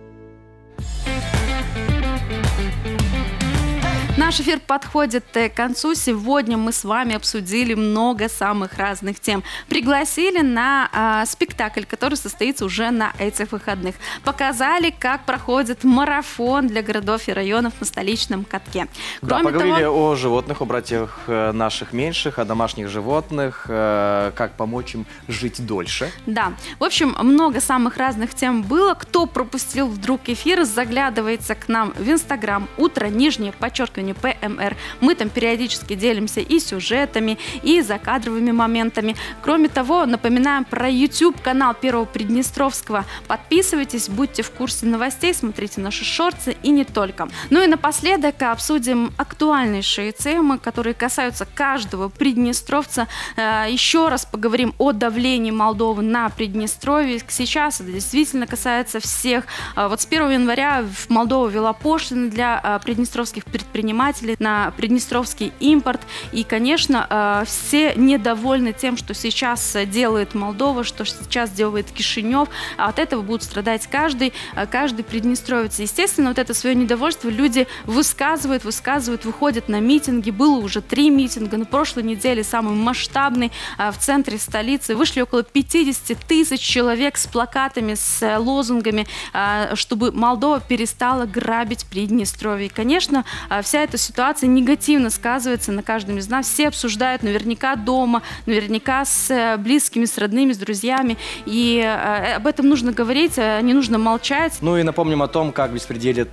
Speaker 2: Наш эфир подходит к концу. Сегодня мы с вами обсудили много самых разных тем. Пригласили на э, спектакль, который состоится уже на этих выходных. Показали, как проходит марафон для городов и районов на столичном катке.
Speaker 1: Да,
Speaker 2: Кроме
Speaker 1: поговорили
Speaker 2: того,
Speaker 1: о животных, о братьях наших меньших, о домашних животных, э, как помочь им жить дольше.
Speaker 2: Да, в общем, много самых разных тем было. Кто пропустил вдруг эфир, заглядывается к нам в Инстаграм, утро, нижнее подчеркивание, ПМР. Мы там периодически делимся и сюжетами, и закадровыми моментами. Кроме того, напоминаем про YouTube-канал Первого Приднестровского. Подписывайтесь, будьте в курсе новостей, смотрите наши шорты и не только. Ну и напоследок обсудим актуальнейшие темы, которые касаются каждого приднестровца. Еще раз поговорим о давлении Молдовы на Приднестровье. Сейчас это действительно касается всех. Вот с первого января в Молдову ввела пошлины для приднестровских предпринимателей на приднестровский импорт. И, конечно, все недовольны тем, что сейчас делает Молдова, что сейчас делает Кишинев. От этого будет страдать каждый, каждый приднестровец. Естественно, вот это свое недовольство люди высказывают, высказывают, выходят на митинги. Было уже три митинга. На прошлой неделе самый масштабный в центре столицы. Вышли около пятидесяти тысяч человек с плакатами, с лозунгами, чтобы Молдова перестала грабить Приднестровье. И, конечно, вся эта ситуация негативно сказывается на каждом из нас. Все обсуждают наверняка дома, наверняка с близкими, с родными, с друзьями. И э, об этом нужно говорить, не нужно молчать.
Speaker 1: Ну и напомним о том, как беспределит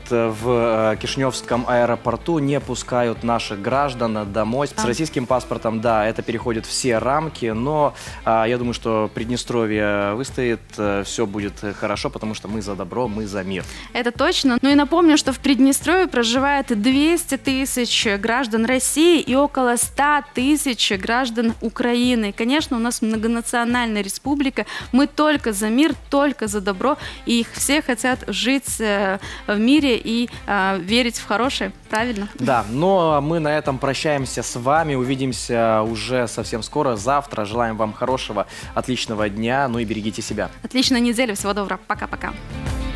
Speaker 1: в Кишиневском аэропорту, не пускают наших граждан домой. С российским паспортом, да, это переходит все рамки, но э, я думаю, что Приднестровье выстоит, э, все будет хорошо, потому что мы за добро, мы за мир.
Speaker 2: Это точно. Ну и напомню, что в Приднестровье проживает двести тысяч граждан России и около ста тысяч граждан Украины. Конечно, у нас многонациональная республика. Мы только за мир, только за добро. И их все хотят жить в мире и э, верить в хорошее. Правильно?
Speaker 1: Да, но мы на этом прощаемся с вами. Увидимся уже совсем скоро, завтра. Желаем вам хорошего, отличного дня. Ну и берегите себя.
Speaker 2: Отличной недели. Всего доброго. Пока-пока.